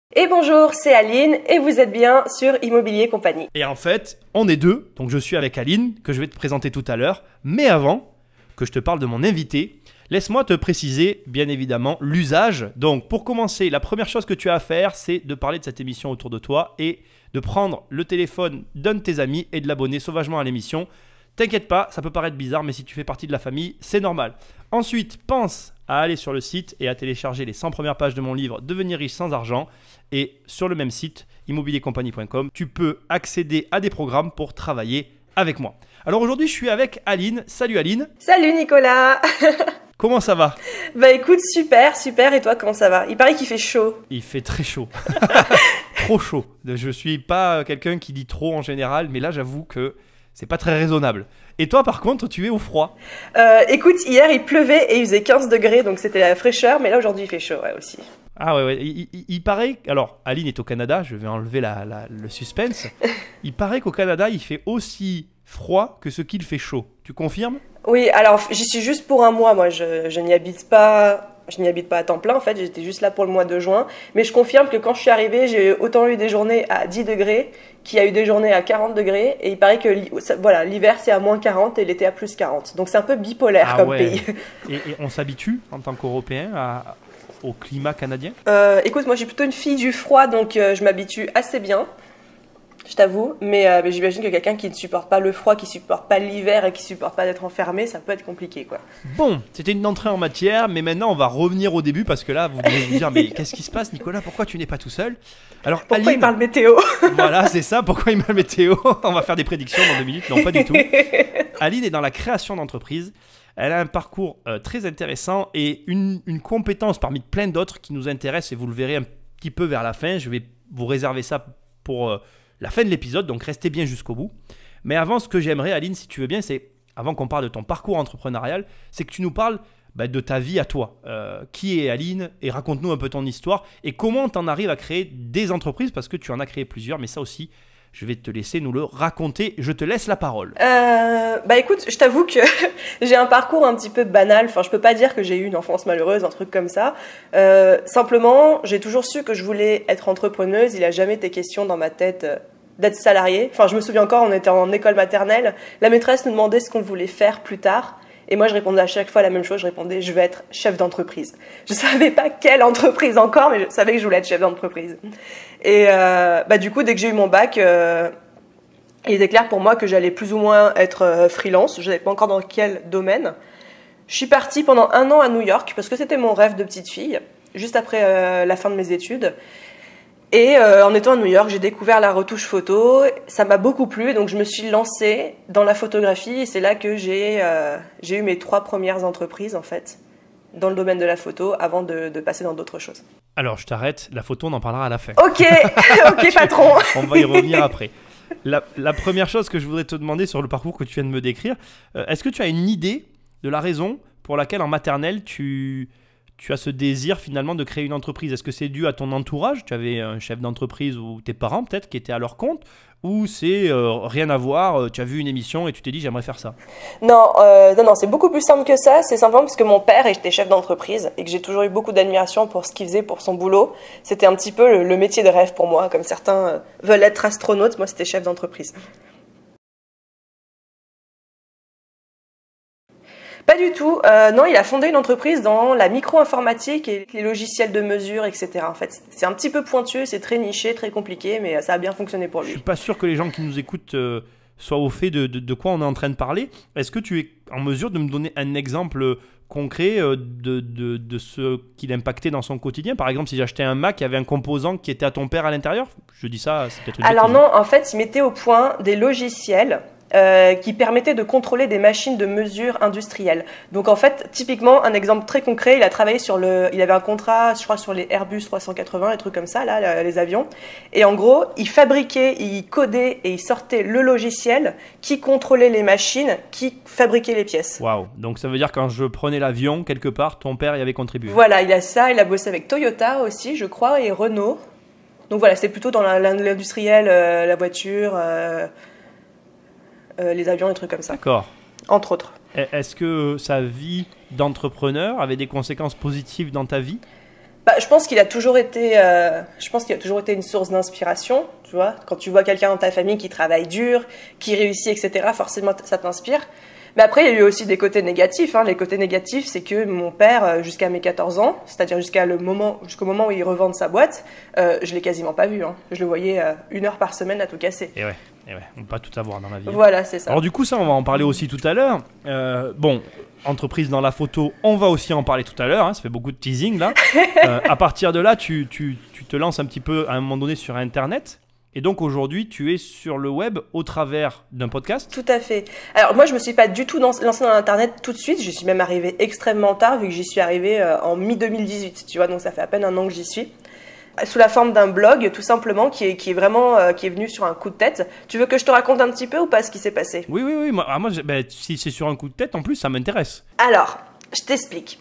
Et bonjour, c'est Aline et vous êtes bien sur Immobilier Compagnie. Et en fait, on est deux, donc je suis avec Aline, que je vais te présenter tout à l'heure. Mais avant que je te parle de mon invité, laisse-moi te préciser, bien évidemment, l'usage. Donc pour commencer, la première chose que tu as à faire, c'est de parler de cette émission autour de toi et de prendre le téléphone d'un de tes amis et de l'abonner sauvagement à l'émission. T'inquiète pas, ça peut paraître bizarre, mais si tu fais partie de la famille, c'est normal. Ensuite, pense à aller sur le site et à télécharger les 100 premières pages de mon livre « Devenir riche sans argent ». Et sur le même site, immobiliercompagnie.com, tu peux accéder à des programmes pour travailler avec moi. Alors aujourd'hui, je suis avec Aline. Salut Aline. Salut Nicolas. Comment ça va? Bah écoute, super. Et toi, comment ça va? Il paraît qu'il fait chaud. Il fait très chaud. Trop chaud. Je suis pas quelqu'un qui dit trop en général, mais là, j'avoue que c'est pas très raisonnable. Et toi, par contre, tu es au froid. Écoute, hier, il pleuvait et il faisait 15 degrés, donc c'était la fraîcheur. Mais là, aujourd'hui, il fait chaud aussi. Ah ouais. Il paraît... Alors, Aline est au Canada, je vais enlever le suspense. Il paraît qu'au Canada, il fait aussi froid que ce qu'il fait chaud. Tu confirmes? Oui, alors j'y suis juste pour un mois, moi. Je n'y habite pas... Je n'y habite pas à temps plein, en fait, j'étais juste là pour le mois de juin. Mais je confirme que quand je suis arrivée, j'ai autant eu des journées à 10 degrés qu'il y a eu des journées à 40 degrés. Et il paraît que l'hiver, c'est à moins 40 et l'été à plus 40. Donc c'est un peu bipolaire comme pays. Et on s'habitue, en tant qu'Européen, au climat canadien? Écoute, moi, je suis plutôt une fille du froid, donc je m'habitue assez bien. Je t'avoue, mais j'imagine que quelqu'un qui ne supporte pas le froid, qui ne supporte pas l'hiver et qui ne supporte pas d'être enfermé, ça peut être compliqué, quoi. Bon, c'était une entrée en matière, mais maintenant on va revenir au début parce que là, vous devez vous dire, mais qu'est-ce qui se passe, Nicolas? Pourquoi tu n'es pas tout seul? Alors, pourquoi Aline, il parle météo? Voilà, c'est ça, pourquoi il parle météo? On va faire des prédictions dans 2 minutes, non pas du tout. Aline est dans la création d'entreprise. Elle a un parcours très intéressant et une compétence parmi plein d'autres qui nous intéresse et vous le verrez un petit peu vers la fin. Je vais vous réserver ça pour... la fin de l'épisode, donc restez bien jusqu'au bout. Mais avant, ce que j'aimerais, Aline, si tu veux bien, c'est, avant qu'on parle de ton parcours entrepreneurial, c'est que tu nous parles de ta vie à toi. Qui est Aline? Et raconte-nous un peu ton histoire et comment tu en arrives à créer des entreprises, parce que tu en as créé plusieurs, mais ça aussi, je vais te laisser nous le raconter. Je te laisse la parole. Écoute, je t'avoue que j'ai un parcours un petit peu banal. Enfin, je peux pas dire que j'ai eu une enfance malheureuse, un truc comme ça. Simplement, j'ai toujours su que je voulais être entrepreneuse. Il a jamais été question dans ma tête d'être salariée. Enfin, je me souviens encore, on était en école maternelle. La maîtresse nous demandait ce qu'on voulait faire plus tard. Et moi, je répondais à chaque fois la même chose. Je répondais, je vais être chef d'entreprise. Je savais pas quelle entreprise encore, mais je savais que je voulais être chef d'entreprise. Et du coup, dès que j'ai eu mon bac, il était clair pour moi que j'allais plus ou moins être freelance. Je ne savais pas encore dans quel domaine. Je suis partie pendant 1 an à New York parce que c'était mon rêve de petite fille, juste après la fin de mes études. Et en étant à New York, j'ai découvert la retouche photo. Ça m'a beaucoup plu, donc je me suis lancée dans la photographie. Et c'est là que j'ai eu mes 3 premières entreprises, en fait, dans le domaine de la photo, avant de passer dans d'autres choses. Alors, je t'arrête. La photo, on en parlera à la fin. Ok, ok, patron. On va y revenir après. La première chose que je voudrais te demander sur le parcours que tu viens de me décrire, est-ce que tu as une idée de la raison pour laquelle en maternelle tu as ce désir finalement de créer une entreprise? Est-ce que c'est dû à ton entourage? Tu avais un chef d'entreprise ou tes parents peut-être qui étaient à leur compte? Ou c'est rien à voir, tu as vu une émission et tu t'es dit j'aimerais faire ça? Non, c'est beaucoup plus simple que ça. C'est simplement parce que mon père était chef d'entreprise et que j'ai toujours eu beaucoup d'admiration pour ce qu'il faisait pour son boulot. C'était un petit peu le métier de rêve pour moi. Comme certains veulent être astronautes, moi c'était chef d'entreprise. Pas du tout. Non, il a fondé une entreprise dans la micro-informatique et les logiciels de mesure, etc. En fait, c'est un petit peu pointu, c'est très niché, très compliqué, mais ça a bien fonctionné pour lui. Je suis pas sûr que les gens qui nous écoutent soient au fait de quoi on est en train de parler. Est-ce que tu es en mesure de me donner un exemple concret de ce qu'il impactait dans son quotidien? Par exemple, si j'achetais un Mac, il y avait un composant qui était à ton père à l'intérieur? Je dis ça, c'est peut-être une Alors bêtise. non, en fait, il mettait au point des logiciels qui permettait de contrôler des machines de mesure industrielles. Donc en fait, typiquement, un exemple très concret, il a travaillé il avait un contrat, je crois, sur les Airbus 380, des trucs comme ça, là, les avions. Et en gros, il fabriquait, il codait et il sortait le logiciel qui contrôlait les machines, qui fabriquait les pièces. Waouh! Donc ça veut dire quand je prenais l'avion, quelque part, ton père y avait contribué. Voilà, il a ça, il a bossé avec Toyota aussi, je crois, et Renault. Donc voilà, c'est plutôt dans l'industriel, la voiture... les avions, des trucs comme ça. D'accord. Entre autres. Est-ce que sa vie d'entrepreneur avait des conséquences positives dans ta vie? Bah, je pense qu'il a toujours été une source d'inspiration, tu vois. Quand tu vois quelqu'un dans ta famille qui travaille dur, qui réussit, etc., forcément ça t'inspire. Mais après, il y a eu aussi des côtés négatifs. Hein. Les côtés négatifs, c'est que mon père, jusqu'à mes 14 ans, c'est-à-dire jusqu'au moment où il revend sa boîte, je l'ai quasiment pas vu. Hein. Je le voyais 1 heure par semaine à tout casser. Et ouais, on peut pas tout avoir dans la vie. Voilà, c'est ça. Alors du coup, ça, on va en parler aussi tout à l'heure. Bon, entreprise dans la photo, on va aussi en parler tout à l'heure. Hein. Ça fait beaucoup de teasing là. À partir de là, tu te lances un petit peu à un moment donné sur Internet. Et donc aujourd'hui, tu es sur le web au travers d'un podcast. Tout à fait. Alors moi, je me suis pas du tout lancée dans Internet tout de suite. Je suis même arrivée extrêmement tard, vu que j'y suis arrivée en mi-2018. Tu vois, donc ça fait à peine 1 an que j'y suis. Sous la forme d'un blog, tout simplement, qui est venu sur un coup de tête. Tu veux que je te raconte un petit peu ou pas ce qui s'est passé? Oui. Moi, si c'est sur un coup de tête, en plus, ça m'intéresse. Alors, je t'explique.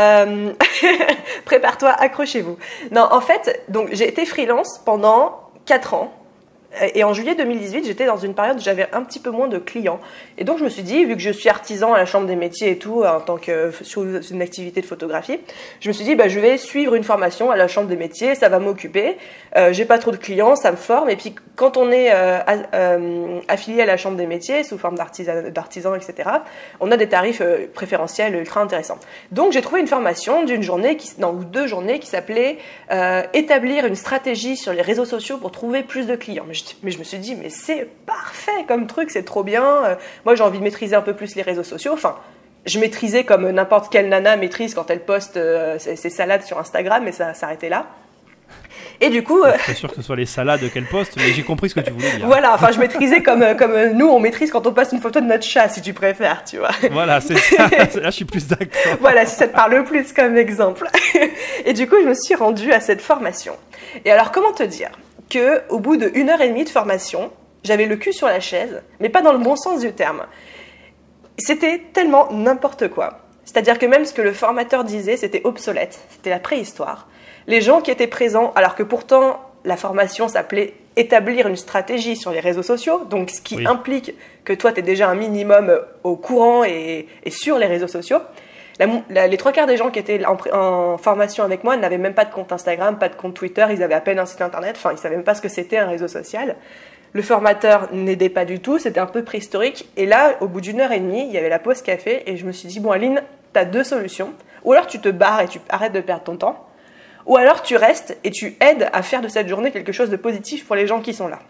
Prépare-toi, accrochez-vous. Non, en fait, donc j'ai été freelance pendant 4 ans. Et en juillet 2018, j'étais dans une période où j'avais un petit peu moins de clients. Et donc, je me suis dit, vu que je suis artisan à la Chambre des métiers et tout, en tant que sur une activité de photographie, je me suis dit, bah, je vais suivre une formation à la Chambre des métiers, ça va m'occuper. J'ai pas trop de clients, ça me forme. Et puis, quand on est affilié à la Chambre des métiers, sous forme d'artisan, etc., on a des tarifs préférentiels ultra intéressants. Donc, j'ai trouvé une formation ou 2 journées qui s'appelait établir une stratégie sur les réseaux sociaux pour trouver plus de clients. Mais je me suis dit, mais c'est parfait comme truc, c'est trop bien. Moi, j'ai envie de maîtriser un peu plus les réseaux sociaux. Enfin, je maîtrisais comme n'importe quelle nana maîtrise quand elle poste ses salades sur Instagram, mais ça s'arrêtait là. Et du coup, je suis pas sûr que ce soit les salades qu'elle poste, mais j'ai compris ce que tu voulais dire. Voilà, enfin, je maîtrisais comme nous, on maîtrise quand on poste une photo de notre chat, si tu préfères, tu vois. Voilà, c'est ça. Là, je suis plus d'accord. Voilà, si ça te parle plus comme exemple. Et du coup, je me suis rendue à cette formation. Et alors, comment te dire que au bout de 1h30 de formation, j'avais le cul sur la chaise, mais pas dans le bon sens du terme. C'était tellement n'importe quoi. C'est-à-dire que même ce que le formateur disait, c'était obsolète, c'était la préhistoire. Les gens qui étaient présents, alors que pourtant la formation s'appelait établir une stratégie sur les réseaux sociaux, donc ce qui implique que toi tu es déjà un minimum au courant et sur les réseaux sociaux. Les 3/4 des gens qui étaient en formation avec moi n'avaient même pas de compte Instagram, pas de compte Twitter, ils avaient à peine un site internet, enfin ils savaient même pas ce que c'était un réseau social. Le formateur n'aidait pas du tout, c'était un peu préhistorique. Et là, au bout d'1h30, il y avait la pause café et je me suis dit, bon Aline, tu as 2 solutions. Ou alors tu te barres et tu arrêtes de perdre ton temps, ou alors tu restes et tu aides à faire de cette journée quelque chose de positif pour les gens qui sont là.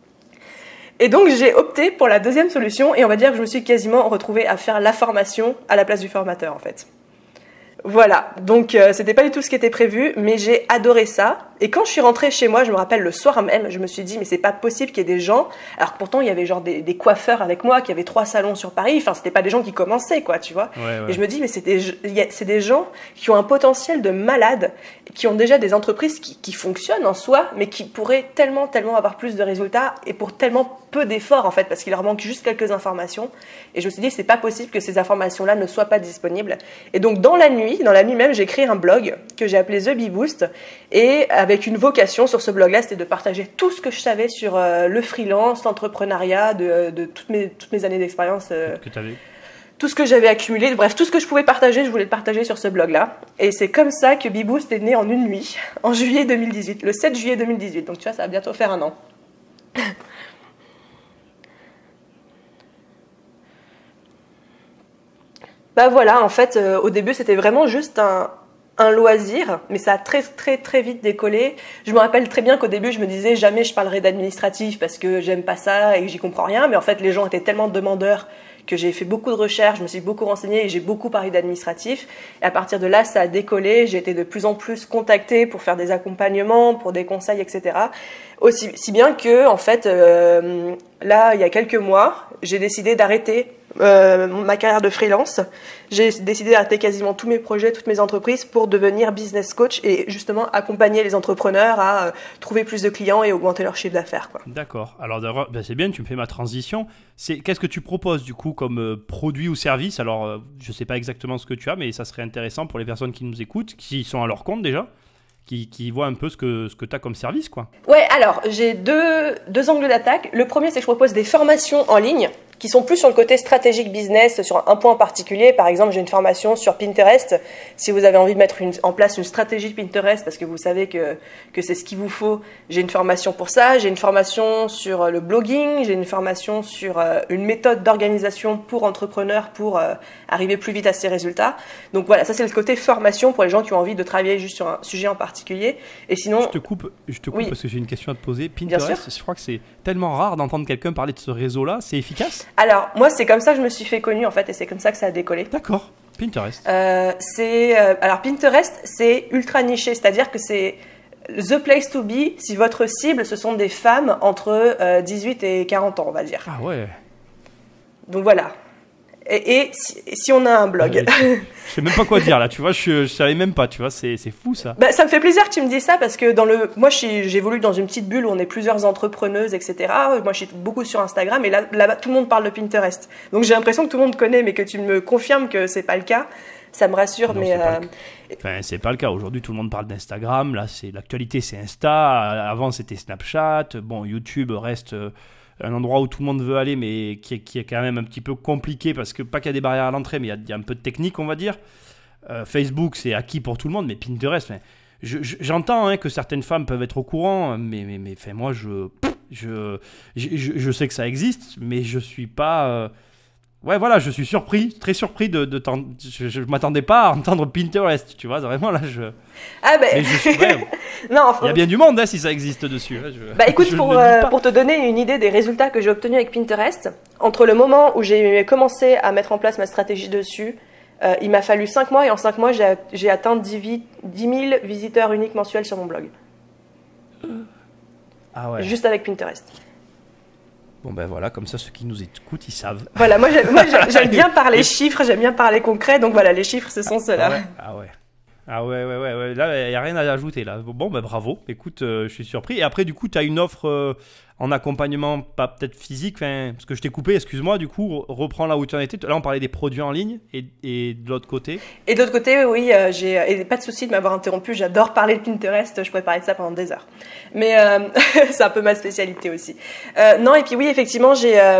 Et donc j'ai opté pour la 2e solution et on va dire que je me suis quasiment retrouvée à faire la formation à la place du formateur en fait. Voilà, donc c'était pas du tout ce qui était prévu, mais j'ai adoré ça. Et quand je suis rentrée chez moi, je me rappelle le soir même, je me suis dit mais c'est pas possible qu'il y ait des gens, alors que pourtant il y avait genre des coiffeurs avec moi, qui avaient 3 salons sur Paris, enfin c'était pas des gens qui commençaient quoi, tu vois. Ouais. Et je me dis mais c'est des gens qui ont un potentiel de malade, qui ont déjà des entreprises qui fonctionnent en soi, mais qui pourraient tellement avoir plus de résultats et pour tellement peu d'efforts en fait, parce qu'il leur manque juste quelques informations. Et je me suis dit c'est pas possible que ces informations-là ne soient pas disponibles. Et donc dans la nuit même, j'ai créé un blog que j'ai appelé The Bee Boost et avec une vocation sur ce blog-là, c'était de partager tout ce que je savais sur le freelance, l'entrepreneuriat, de toutes mes années d'expérience. Que tu avais. Tout ce que j'avais accumulé, bref, tout ce que je pouvais partager, je voulais le partager sur ce blog-là. Et c'est comme ça que Bee Boost est né en une nuit, en juillet 2018, le 7 juillet 2018. Donc tu vois, ça va bientôt faire 1 an. Bah voilà, en fait, au début, c'était vraiment juste un loisir, mais ça a très vite décollé. Je me rappelle très bien qu'au début, je me disais jamais je parlerai d'administratif parce que j'aime pas ça et que j'y comprends rien. Mais en fait, les gens étaient tellement demandeurs que j'ai fait beaucoup de recherches, je me suis beaucoup renseignée et j'ai beaucoup parlé d'administratif. Et à partir de là, ça a décollé. J'ai été de plus en plus contactée pour faire des accompagnements, pour des conseils, etc. Si bien que, en fait, là, il y a quelques mois, j'ai décidé d'arrêter ma carrière de freelance. J'ai décidé d'arrêter quasiment tous mes projets, toutes mes entreprises pour devenir business coach et justement accompagner les entrepreneurs à trouver plus de clients et augmenter leur chiffre d'affaires. D'accord. Alors c'est bien, tu me fais ma transition. Qu'est-ce que tu proposes du coup comme produit ou service? Alors je ne sais pas exactement ce que tu as, mais ça serait intéressant pour les personnes qui nous écoutent, qui sont à leur compte déjà, qui voient un peu ce que tu as comme service, quoi. Ouais, alors j'ai deux angles d'attaque. Le premier, c'est que je propose des formations en ligne qui sont plus sur le côté stratégique business, sur un point en particulier. Par exemple, j'ai une formation sur Pinterest. Si vous avez envie de mettre en place une stratégie Pinterest, parce que vous savez que c'est ce qu'il vous faut, j'ai une formation pour ça. J'ai une formation sur le blogging. J'ai une formation sur une méthode d'organisation pour entrepreneurs pour arriver plus vite à ses résultats. Donc voilà, ça c'est le côté formation pour les gens qui ont envie de travailler juste sur un sujet en particulier. Et sinon, je te coupe oui. Parce que j'ai une question à te poser. Pinterest, je crois que c'est tellement rare d'entendre quelqu'un parler de ce réseau-là. C'est efficace ? Alors, moi, c'est comme ça que je me suis fait connue, en fait, et c'est comme ça que ça a décollé. D'accord, Pinterest. Alors, Pinterest, c'est ultra niché, c'est-à-dire que c'est the place to be si votre cible, ce sont des femmes entre 18 et 40 ans, on va dire. Ah ouais. Donc voilà. Et si on a un blog. Je sais même pas quoi dire là, tu vois, je savais même pas, tu vois, c'est fou ça. Bah, ça me fait plaisir que tu me dises ça parce que moi j'évolue dans une petite bulle où on est plusieurs entrepreneuses, etc. Moi je suis beaucoup sur Instagram et là tout le monde parle de Pinterest. Donc j'ai l'impression que tout le monde connaît, mais que tu me confirmes que c'est pas le cas, ça me rassure. Non, mais c'est pas le cas. Aujourd'hui tout le monde parle d'Instagram, là c'est l'actualité, c'est Insta. Avant c'était Snapchat. Bon, YouTube reste un endroit où tout le monde veut aller, mais qui est quand même un petit peu compliqué parce que pas qu'il y a des barrières à l'entrée, mais il y a un peu de technique, on va dire. Facebook, c'est acquis pour tout le monde, mais Pinterest, j'entends que certaines femmes peuvent être au courant, mais moi, je sais que ça existe, mais je suis pas... Ouais, voilà, je suis surpris, très surpris je m'attendais pas à entendre Pinterest, tu vois, vraiment là, Ah ben... Mais je suis... Non, enfin... Il y a bien du monde si ça existe dessus. Bah écoute, pour te donner une idée des résultats que j'ai obtenus avec Pinterest, entre le moment où j'ai commencé à mettre en place ma stratégie dessus, il m'a fallu 5 mois et en 5 mois, j'ai atteint 10 000 visiteurs uniques mensuels sur mon blog. Ah ouais. Juste avec Pinterest. Bon ben voilà, comme ça ceux qui nous écoutent, ils savent. Voilà, moi j'aime bien parler chiffres, j'aime bien parler concret, donc voilà, les chiffres ce sont ceux-là. Ah ouais, là il n'y a rien à ajouter là. Bon ben bravo, écoute, je suis surpris. Et après du coup tu as une offre en accompagnement, pas peut-être physique, parce que je t'ai coupé, excuse-moi, du coup reprends là où tu en étais. Là on parlait des produits en ligne et de l'autre côté. Et de l'autre côté, oui, et pas de souci de m'avoir interrompu, j'adore parler de Pinterest, je pourrais parler de ça pendant des heures. Mais c'est un peu ma spécialité aussi. Non, et puis oui, effectivement,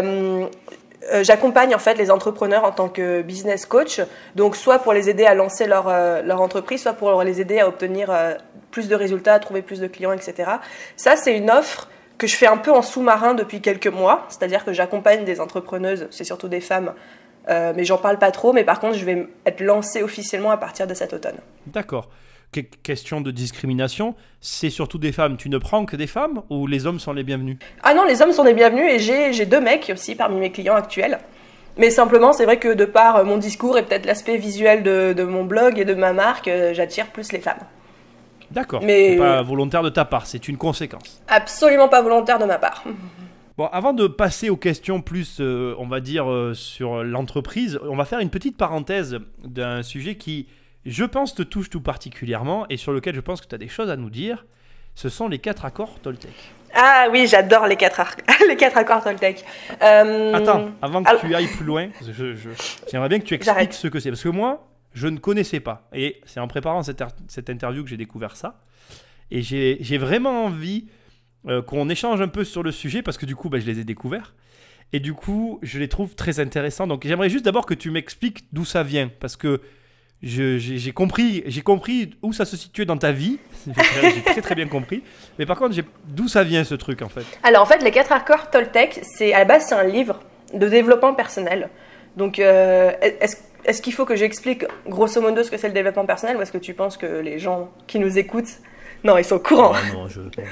j'accompagne en fait les entrepreneurs en tant que business coach, donc soit pour les aider à lancer leur entreprise, soit pour les aider à obtenir plus de résultats, à trouver plus de clients, etc. Ça, c'est une offre que je fais un peu en sous-marin depuis quelques mois, c'est-à-dire que j'accompagne des entrepreneuses, c'est surtout des femmes, mais j'en parle pas trop, mais par contre je vais être lancée officiellement à partir de cet automne. D'accord. Question de discrimination, c'est surtout des femmes. Tu ne prends que des femmes ou les hommes sont les bienvenus ? Ah non, les hommes sont les bienvenus et j'ai 2 mecs aussi parmi mes clients actuels. Mais simplement, c'est vrai que de par mon discours et peut-être l'aspect visuel de mon blog et de ma marque, j'attire plus les femmes. D'accord, mais c'est pas volontaire de ta part, c'est une conséquence. Absolument pas volontaire de ma part. Bon, avant de passer aux questions plus, on va dire, sur l'entreprise, on va faire une petite parenthèse d'un sujet qui, je pense, te touche tout particulièrement et sur lequel je pense que tu as des choses à nous dire. Ce sont les 4 accords Toltec. Ah oui, j'adore les 4 accords Toltec. Attends, avant que tu ailles plus loin, j'aimerais bien que tu expliques ce que c'est. Parce que moi, je ne connaissais pas. Et c'est en préparant cette interview que j'ai découvert ça. Et j'ai vraiment envie qu'on échange un peu sur le sujet parce que du coup, je les ai découverts. Et du coup, je les trouve très intéressants. Donc, j'aimerais juste d'abord que tu m'expliques d'où ça vient. Parce que j'ai compris où ça se situait dans ta vie. J'ai très très bien compris. Mais par contre, d'où ça vient ce truc en fait ? Alors en fait, les 4 accords Toltec, à la base, c'est un livre de développement personnel. Donc, est-ce qu'il faut que j'explique grosso modo ce que c'est le développement personnel ou est-ce que tu penses que les gens qui nous écoutent, non, ils sont au courant ? Non,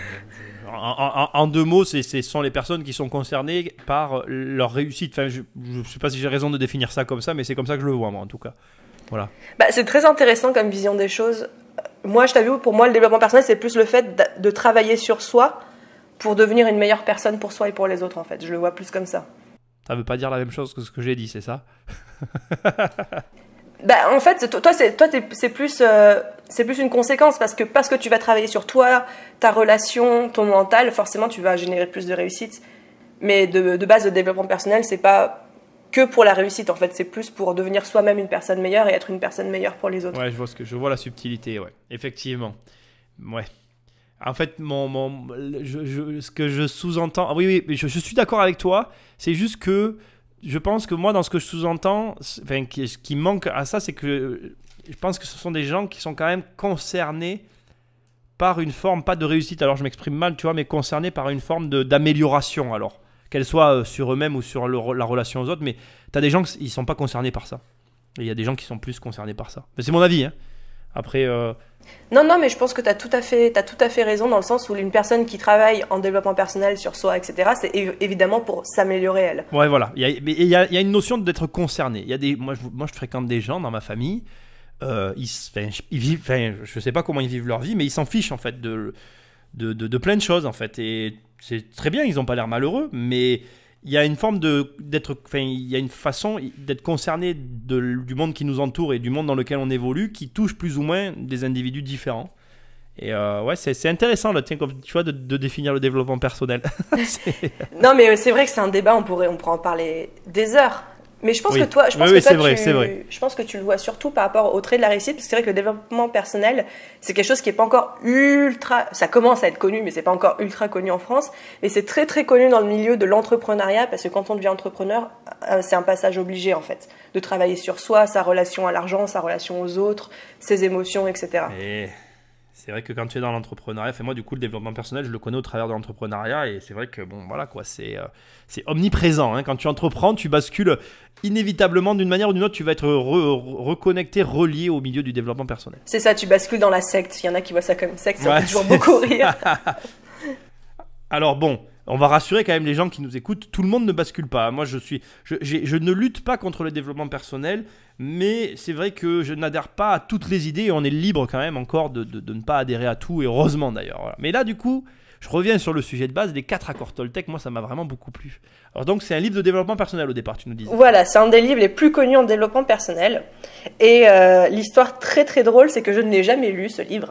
en 2 mots, ce sont les personnes qui sont concernées par leur réussite. Enfin, je ne sais pas si j'ai raison de définir ça comme ça, mais c'est comme ça que je le vois moi en tout cas. Voilà. C'est très intéressant comme vision des choses. Moi, je t'avoue, pour moi, le développement personnel, c'est plus le fait de travailler sur soi pour devenir une meilleure personne pour soi et pour les autres, en fait. Je le vois plus comme ça. Ça veut pas dire la même chose que ce que j'ai dit, c'est ça ? En fait, toi, c'est plus une conséquence parce que tu vas travailler sur toi, ta relation, ton mental, forcément, tu vas générer plus de réussite. Mais de base, le développement personnel, c'est pas que pour la réussite, en fait, c'est plus pour devenir soi-même une personne meilleure et être une personne meilleure pour les autres. Ouais, je vois la subtilité, ouais, effectivement. Ouais. En fait, ce que je sous-entends, oui, je suis d'accord avec toi. C'est juste que je pense que moi, dans ce que je sous-entends, enfin, ce qui manque à ça, c'est que je pense que ce sont des gens qui sont quand même concernés par une forme, pas de réussite, alors je m'exprime mal, tu vois, mais concernés par une forme d'amélioration, alors. Qu'elle soit sur eux-mêmes ou sur la relation aux autres, mais tu as des gens qui ne sont pas concernés par ça. Et il y a des gens qui sont plus concernés par ça. Mais c'est mon avis, hein. Après... Non, mais je pense que tu as tout à fait raison dans le sens où une personne qui travaille en développement personnel sur soi, etc., c'est évidemment pour s'améliorer elle. Ouais, voilà. Il y a une notion d'être concerné. Il y a moi, je fréquente des gens dans ma famille, ils vivent, je sais pas comment ils vivent leur vie, mais ils s'en fichent en fait de plein de choses en fait. Et c'est très bien, ils n'ont pas l'air malheureux, mais il y a une forme il y a une façon d'être concerné du monde qui nous entoure et du monde dans lequel on évolue qui touche plus ou moins des individus différents. Et ouais, c'est intéressant là, tiens, comme tu vois, de définir le développement personnel. Non, mais c'est vrai que c'est un débat, on pourrait en parler des heures. Mais je pense que toi, je pense que tu le vois surtout par rapport au trait de la réussite, parce que c'est vrai que le développement personnel, c'est quelque chose qui est pas encore ultra, ça commence à être connu, mais c'est pas encore ultra connu en France, mais c'est très très connu dans le milieu de l'entrepreneuriat, parce que quand on devient entrepreneur, c'est un passage obligé en fait, de travailler sur soi, sa relation à l'argent, sa relation aux autres, ses émotions, etc. Et c'est vrai que quand tu es dans l'entrepreneuriat, moi du coup le développement personnel, je le connais au travers de l'entrepreneuriat et c'est vrai que bon voilà quoi, c'est omniprésent. Hein. Quand tu entreprends, tu bascules inévitablement d'une manière ou d'une autre, tu vas être reconnecté, relié au milieu du développement personnel. C'est ça, tu bascules dans la secte. Il y en a qui voient ça comme une secte, ça fait toujours beaucoup rire. Alors bon, on va rassurer quand même les gens qui nous écoutent, tout le monde ne bascule pas. Moi je ne lutte pas contre le développement personnel, mais c'est vrai que je n'adhère pas à toutes les idées et on est libre quand même encore de ne pas adhérer à tout, et heureusement d'ailleurs. Voilà. Mais là du coup, je reviens sur le sujet de base, les 4 accords Toltec, moi ça m'a vraiment beaucoup plu. Alors donc c'est un livre de développement personnel au départ, tu nous disais. Voilà, c'est un des livres les plus connus en développement personnel. Et l'histoire très très drôle, c'est que je ne l'ai jamais lu ce livre.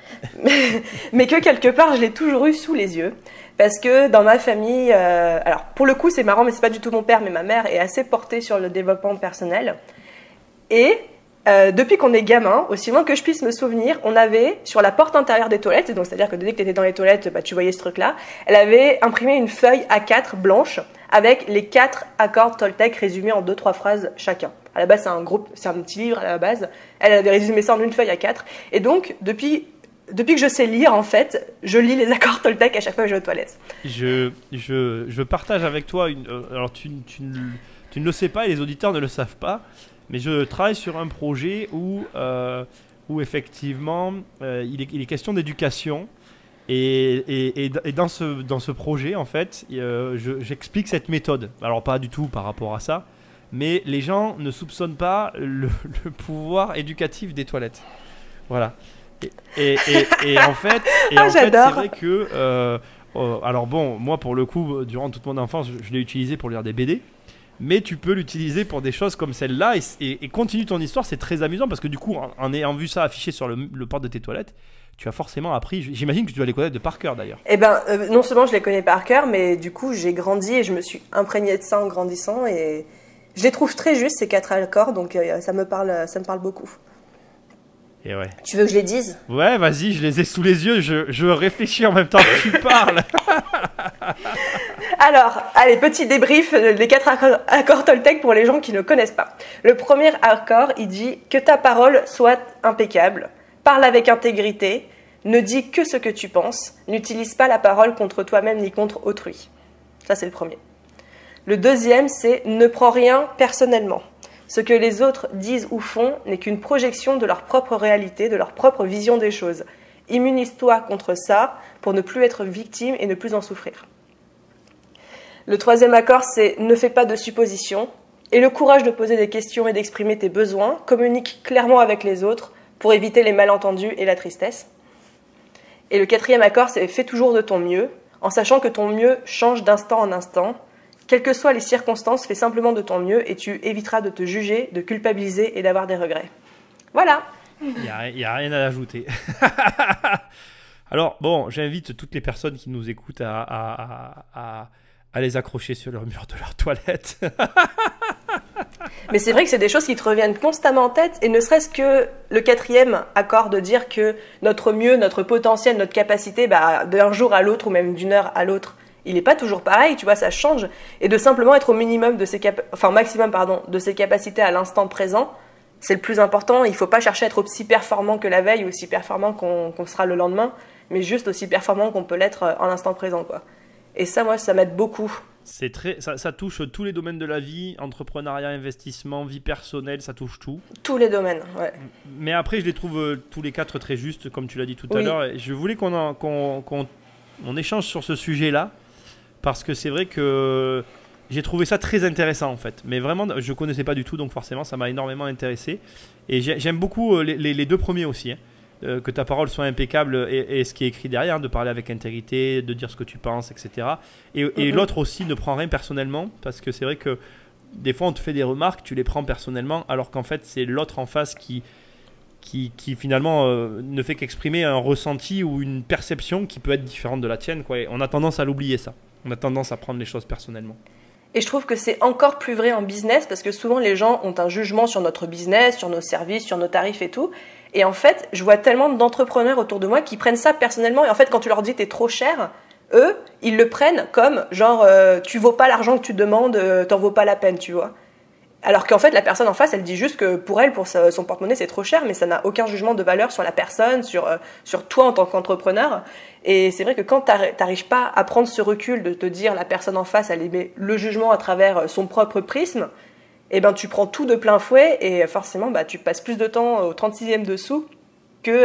Mais que quelque part je l'ai toujours eu sous les yeux. Parce que dans ma famille, alors pour le coup c'est marrant, mais c'est pas du tout mon père, mais ma mère est assez portée sur le développement personnel. Et depuis qu'on est gamin, aussi loin que je puisse me souvenir, on avait sur la porte intérieure des toilettes, donc c'est-à-dire que dès que tu étais dans les toilettes, tu voyais ce truc-là, elle avait imprimé une feuille A4 blanche avec les 4 accords Toltec résumés en 2-3 phrases chacun. À la base c'est un petit livre à la base, elle avait résumé ça en une feuille A4, et donc depuis que je sais lire, en fait, je lis les accords Toltec à chaque fois que je vais aux toilettes. Je partage avec toi alors tu ne le sais pas et les auditeurs ne le savent pas, mais je travaille sur un projet où effectivement il est question d'éducation et dans ce projet en fait j'explique cette méthode. Alors pas du tout par rapport à ça, mais les gens ne soupçonnent pas le pouvoir éducatif des toilettes. Voilà. Et en fait, c'est vrai que alors bon, moi pour le coup, durant toute mon enfance, je l'ai utilisé pour lire des BD. Mais tu peux l'utiliser pour des choses comme celle-là et continue ton histoire, c'est très amusant parce que du coup, en ayant vu ça affiché sur le porte de tes toilettes, tu as forcément appris, j'imagine que tu dois les connaître de par cœur d'ailleurs. Eh ben, non seulement je les connais par cœur, mais du coup j'ai grandi et je me suis imprégnée de ça en grandissant et je les trouve très justes ces 4 accords, donc ça me parle beaucoup. Et ouais. Tu veux que je les dise ? Ouais, vas-y, je les ai sous les yeux, je réfléchis en même temps que tu parles. Alors, allez, petit débrief des 4 accords Toltec pour les gens qui ne connaissent pas. Le premier accord, il dit que ta parole soit impeccable, parle avec intégrité, ne dis que ce que tu penses, n'utilise pas la parole contre toi-même ni contre autrui. Ça, c'est le premier. Le deuxième, c'est ne prends rien personnellement. Ce que les autres disent ou font n'est qu'une projection de leur propre réalité, de leur propre vision des choses. Immunise-toi contre ça pour ne plus être victime et ne plus en souffrir. Le troisième accord, c'est ne fais pas de suppositions. Aie le courage de poser des questions et d'exprimer tes besoins. Communique clairement avec les autres pour éviter les malentendus et la tristesse. Et le quatrième accord, c'est fais toujours de ton mieux, en sachant que ton mieux change d'instant en instant. Quelles que soient les circonstances, fais simplement de ton mieux et tu éviteras de te juger, de culpabiliser et d'avoir des regrets. Voilà. Il n'y a rien à ajouter. Alors, bon, j'invite toutes les personnes qui nous écoutent à les accrocher sur le mur de leur toilette. Mais c'est vrai que c'est des choses qui te reviennent constamment en tête, et ne serait-ce que le quatrième accord de dire que notre mieux, notre potentiel, notre capacité, d'un jour à l'autre ou même d'une heure à l'autre il n'est pas toujours pareil, tu vois, ça change. Et de simplement être au minimum de maximum de ses capacités à l'instant présent, c'est le plus important. Il ne faut pas chercher à être aussi performant que la veille ou aussi performant qu'on sera le lendemain, mais juste aussi performant qu'on peut l'être en l'instant présent, quoi. Et ça, moi, ça m'aide beaucoup. Ça touche tous les domaines de la vie, entrepreneuriat, investissement, vie personnelle, ça touche tout. Tous les domaines, ouais. Mais après, je les trouve tous les 4 très justes, comme tu l'as dit tout à l'heure. Et je voulais qu'on échange sur ce sujet-là, parce que c'est vrai que j'ai trouvé ça très intéressant en fait. Mais vraiment, je ne connaissais pas du tout, donc forcément, ça m'a énormément intéressé. Et j'aime beaucoup les 2 premiers aussi, hein. Que ta parole soit impeccable et ce qui est écrit derrière, de parler avec intégrité, de dire ce que tu penses, etc. Et l'autre aussi ne prend rien personnellement, parce que c'est vrai que des fois on te fait des remarques, tu les prends personnellement, alors qu'en fait c'est l'autre en face qui finalement ne fait qu'exprimer un ressenti ou une perception qui peut être différente de la tienne, quoi. Et on a tendance à l'oublier, ça. On a tendance à prendre les choses personnellement. Et je trouve que c'est encore plus vrai en business, parce que souvent les gens ont un jugement sur notre business, sur nos services, sur nos tarifs et tout. Et en fait, je vois tellement d'entrepreneurs autour de moi qui prennent ça personnellement. Et en fait, quand tu leur dis t'es trop cher, eux, ils le prennent comme genre tu vaux pas l'argent que tu demandes, t'en vaux pas la peine, tu vois. Alors qu'en fait, la personne en face, elle dit juste que pour elle, pour son porte-monnaie, c'est trop cher, mais ça n'a aucun jugement de valeur sur la personne, sur toi en tant qu'entrepreneur. Et c'est vrai que quand t'arrives pas à prendre ce recul de te dire la personne en face, elle émet le jugement à travers son propre prisme, et ben tu prends tout de plein fouet et forcément tu passes plus de temps au 36e dessous que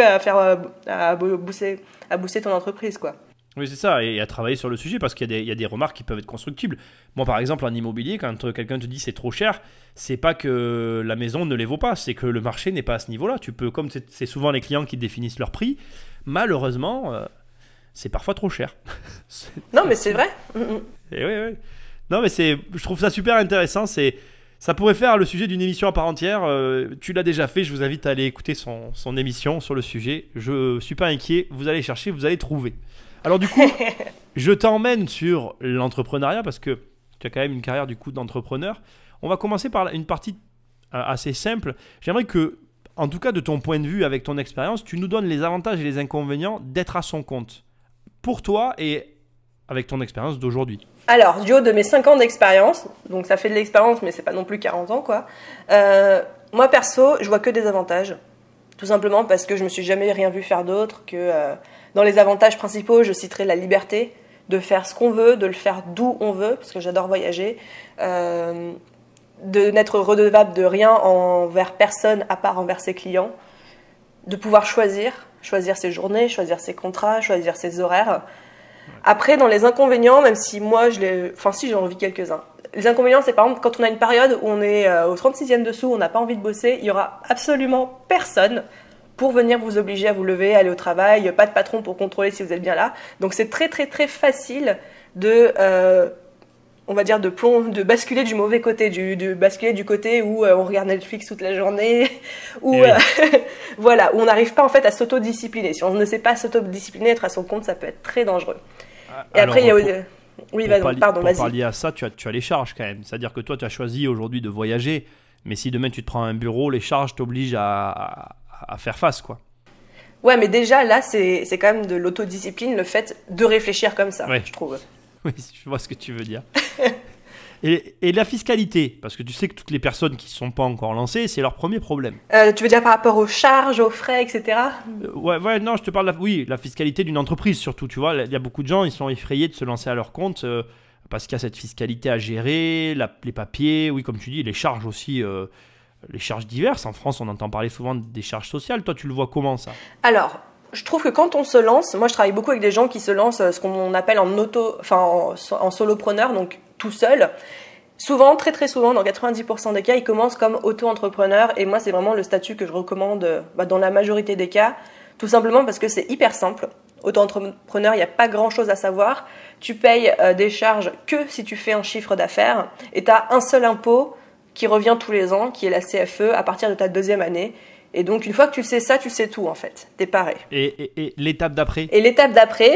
à booster ton entreprise, quoi. Oui, c'est ça, et à travailler sur le sujet, parce qu'il y a des remarques qui peuvent être constructibles. Moi, par exemple, en immobilier, quand quelqu'un te dit c'est trop cher, c'est pas que la maison ne les vaut pas, c'est que le marché n'est pas à ce niveau-là. Tu peux, comme c'est souvent les clients qui définissent leur prix, malheureusement, c'est parfois trop cher. Non, mais c'est vrai. Et oui. Non, mais je trouve ça super intéressant. Ça pourrait faire le sujet d'une émission à part entière. Tu l'as déjà fait, je vous invite à aller écouter son émission sur le sujet. Je suis pas inquiet, vous allez chercher, vous allez trouver. Alors du coup, je t'emmène sur l'entrepreneuriat, parce que tu as quand même une carrière du coup d'entrepreneur. On va commencer par une partie assez simple. J'aimerais que, en tout cas de ton point de vue, avec ton expérience, tu nous donnes les avantages et les inconvénients d'être à son compte. Pour toi et avec ton expérience d'aujourd'hui. Alors, du haut de mes 5 ans d'expérience, donc ça fait de l'expérience, mais c'est pas non plus 40 ans, quoi. Moi, perso, je vois que des avantages. Tout simplement parce que je me suis jamais rien vu faire d'autre que... dans les avantages principaux, je citerai la liberté de faire ce qu'on veut, de le faire d'où on veut, parce que j'adore voyager, de n'être redevable de rien envers personne à part envers ses clients, de pouvoir choisir ses journées, choisir ses contrats, choisir ses horaires. Après, dans les inconvénients, même si moi, si j'en vis quelques-uns. Les inconvénients, c'est par exemple quand on a une période où on est au 36e dessous, on n'a pas envie de bosser, il n'y aura absolument personne pour venir vous obliger à vous lever, aller au travail, pas de patron pour contrôler si vous êtes bien là. Donc c'est très très très facile de, on va dire, de basculer du mauvais côté, de basculer du côté où on regarde Netflix toute la journée, où voilà, où on n'arrive pas en fait à s'autodiscipliner. Si on ne sait pas s'autodiscipliner, être à son compte, ça peut être très dangereux. Et alors, après, il y a... Oui, vas-y. Pour pallier à ça, tu as les charges quand même. C'est-à-dire que toi, tu as choisi aujourd'hui de voyager, mais si demain tu te prends un bureau, les charges t'obligent à faire face, quoi. Ouais, mais déjà, là, c'est quand même de l'autodiscipline, le fait de réfléchir comme ça, je trouve. Oui, je vois ce que tu veux dire. Et la fiscalité, parce que tu sais que toutes les personnes qui ne sont pas encore lancées, c'est leur premier problème. Tu veux dire par rapport aux charges, aux frais, etc. Ouais, non, je te parle la fiscalité d'une entreprise surtout, tu vois. Il y a beaucoup de gens, ils sont effrayés de se lancer à leur compte parce qu'il y a cette fiscalité à gérer, les papiers, oui, comme tu dis, les charges aussi, les charges diverses. En France, on entend parler souvent des charges sociales. Toi, tu le vois comment, ça ? Alors, je trouve que quand on se lance, moi je travaille beaucoup avec des gens qui se lancent ce qu'on appelle en solopreneur, donc tout seul. Souvent, très très souvent, dans 90% des cas, ils commencent comme auto-entrepreneur, et moi c'est vraiment le statut que je recommande dans la majorité des cas, tout simplement parce que c'est hyper simple. Auto-entrepreneur, il n'y a pas grand chose à savoir. Tu payes des charges que si tu fais un chiffre d'affaires, et tu as un seul impôt qui revient tous les ans, qui est la CFE, à partir de ta 2e année. Et donc, une fois que tu sais ça, tu sais tout, en fait. T'es paré. Et l'étape d'après ? Et l'étape d'après,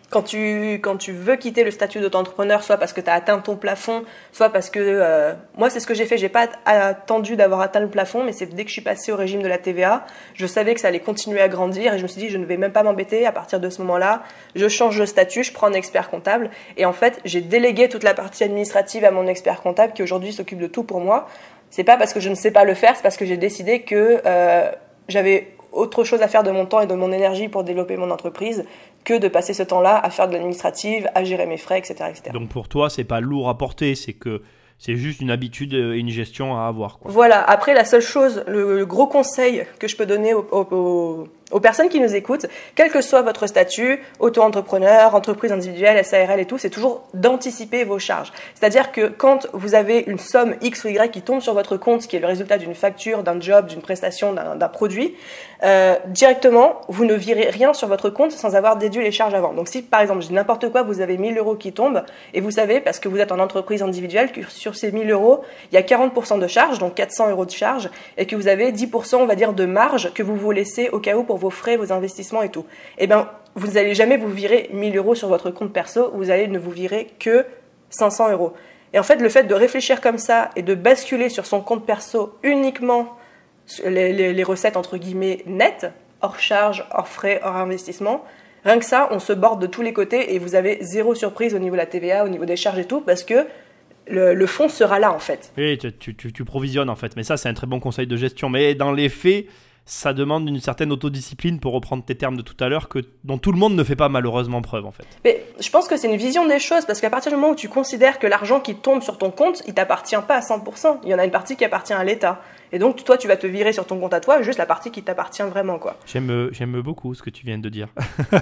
quand tu veux quitter le statut d'auto-entrepreneur, soit parce que tu as atteint ton plafond, soit parce que... moi, c'est ce que j'ai fait. J'ai pas attendu d'avoir atteint le plafond, mais c'est dès que je suis passée au régime de la TVA, je savais que ça allait continuer à grandir et je me suis dit, je ne vais même pas m'embêter. À partir de ce moment-là, je change de statut, je prends un expert comptable. Et en fait, j'ai délégué toute la partie administrative à mon expert comptable qui aujourd'hui s'occupe de tout pour moi. C'est pas parce que je ne sais pas le faire, c'est parce que j'ai décidé que j'avais autre chose à faire de mon temps et de mon énergie pour développer mon entreprise que de passer ce temps-là à faire de l'administrative, à gérer mes frais, etc., etc. Donc pour toi, c'est pas lourd à porter, c'est que c'est juste une habitude et une gestion à avoir, quoi. Voilà. Après, la seule chose, le gros conseil que je peux donner aux personnes qui nous écoutent, quel que soit votre statut, auto-entrepreneur, entreprise individuelle, SARL et tout, c'est toujours d'anticiper vos charges. C'est-à-dire que quand vous avez une somme X ou Y qui tombe sur votre compte, qui est le résultat d'une facture, d'un job, d'une prestation, d'un produit, directement, vous ne virez rien sur votre compte sans avoir déduit les charges avant. Donc si, par exemple, je dis n'importe quoi, vous avez 1000 € qui tombent, et vous savez, parce que vous êtes en entreprise individuelle, que sur ces 1000 €, il y a 40% de charges, donc 400 € de charges, et que vous avez 10%, on va dire, de marge que vous vous laissez au cas où pour vos frais, vos investissements et tout. Eh bien, vous n'allez jamais vous virer 1000 € sur votre compte perso, vous allez ne vous virer que 500 €. Et en fait, le fait de réfléchir comme ça et de basculer sur son compte perso uniquement les recettes entre guillemets nettes, hors charges, hors frais, hors investissement, rien que ça, on se borde de tous les côtés et vous avez zéro surprise au niveau de la TVA, au niveau des charges et tout, parce que le fonds sera là en fait. Oui, tu provisionnes en fait, mais ça c'est un très bon conseil de gestion. Mais dans les faits, ça demande une certaine autodiscipline, pour reprendre tes termes de tout à l'heure, dont tout le monde ne fait pas malheureusement preuve en fait. Mais je pense que c'est une vision des choses, parce qu'à partir du moment où tu considères que l'argent qui tombe sur ton compte, il t'appartient pas à 100%, il y en a une partie qui appartient à l'État. Et donc toi tu vas te virer sur ton compte à toi, juste la partie qui t'appartient vraiment, quoi. J'aime beaucoup ce que tu viens de dire.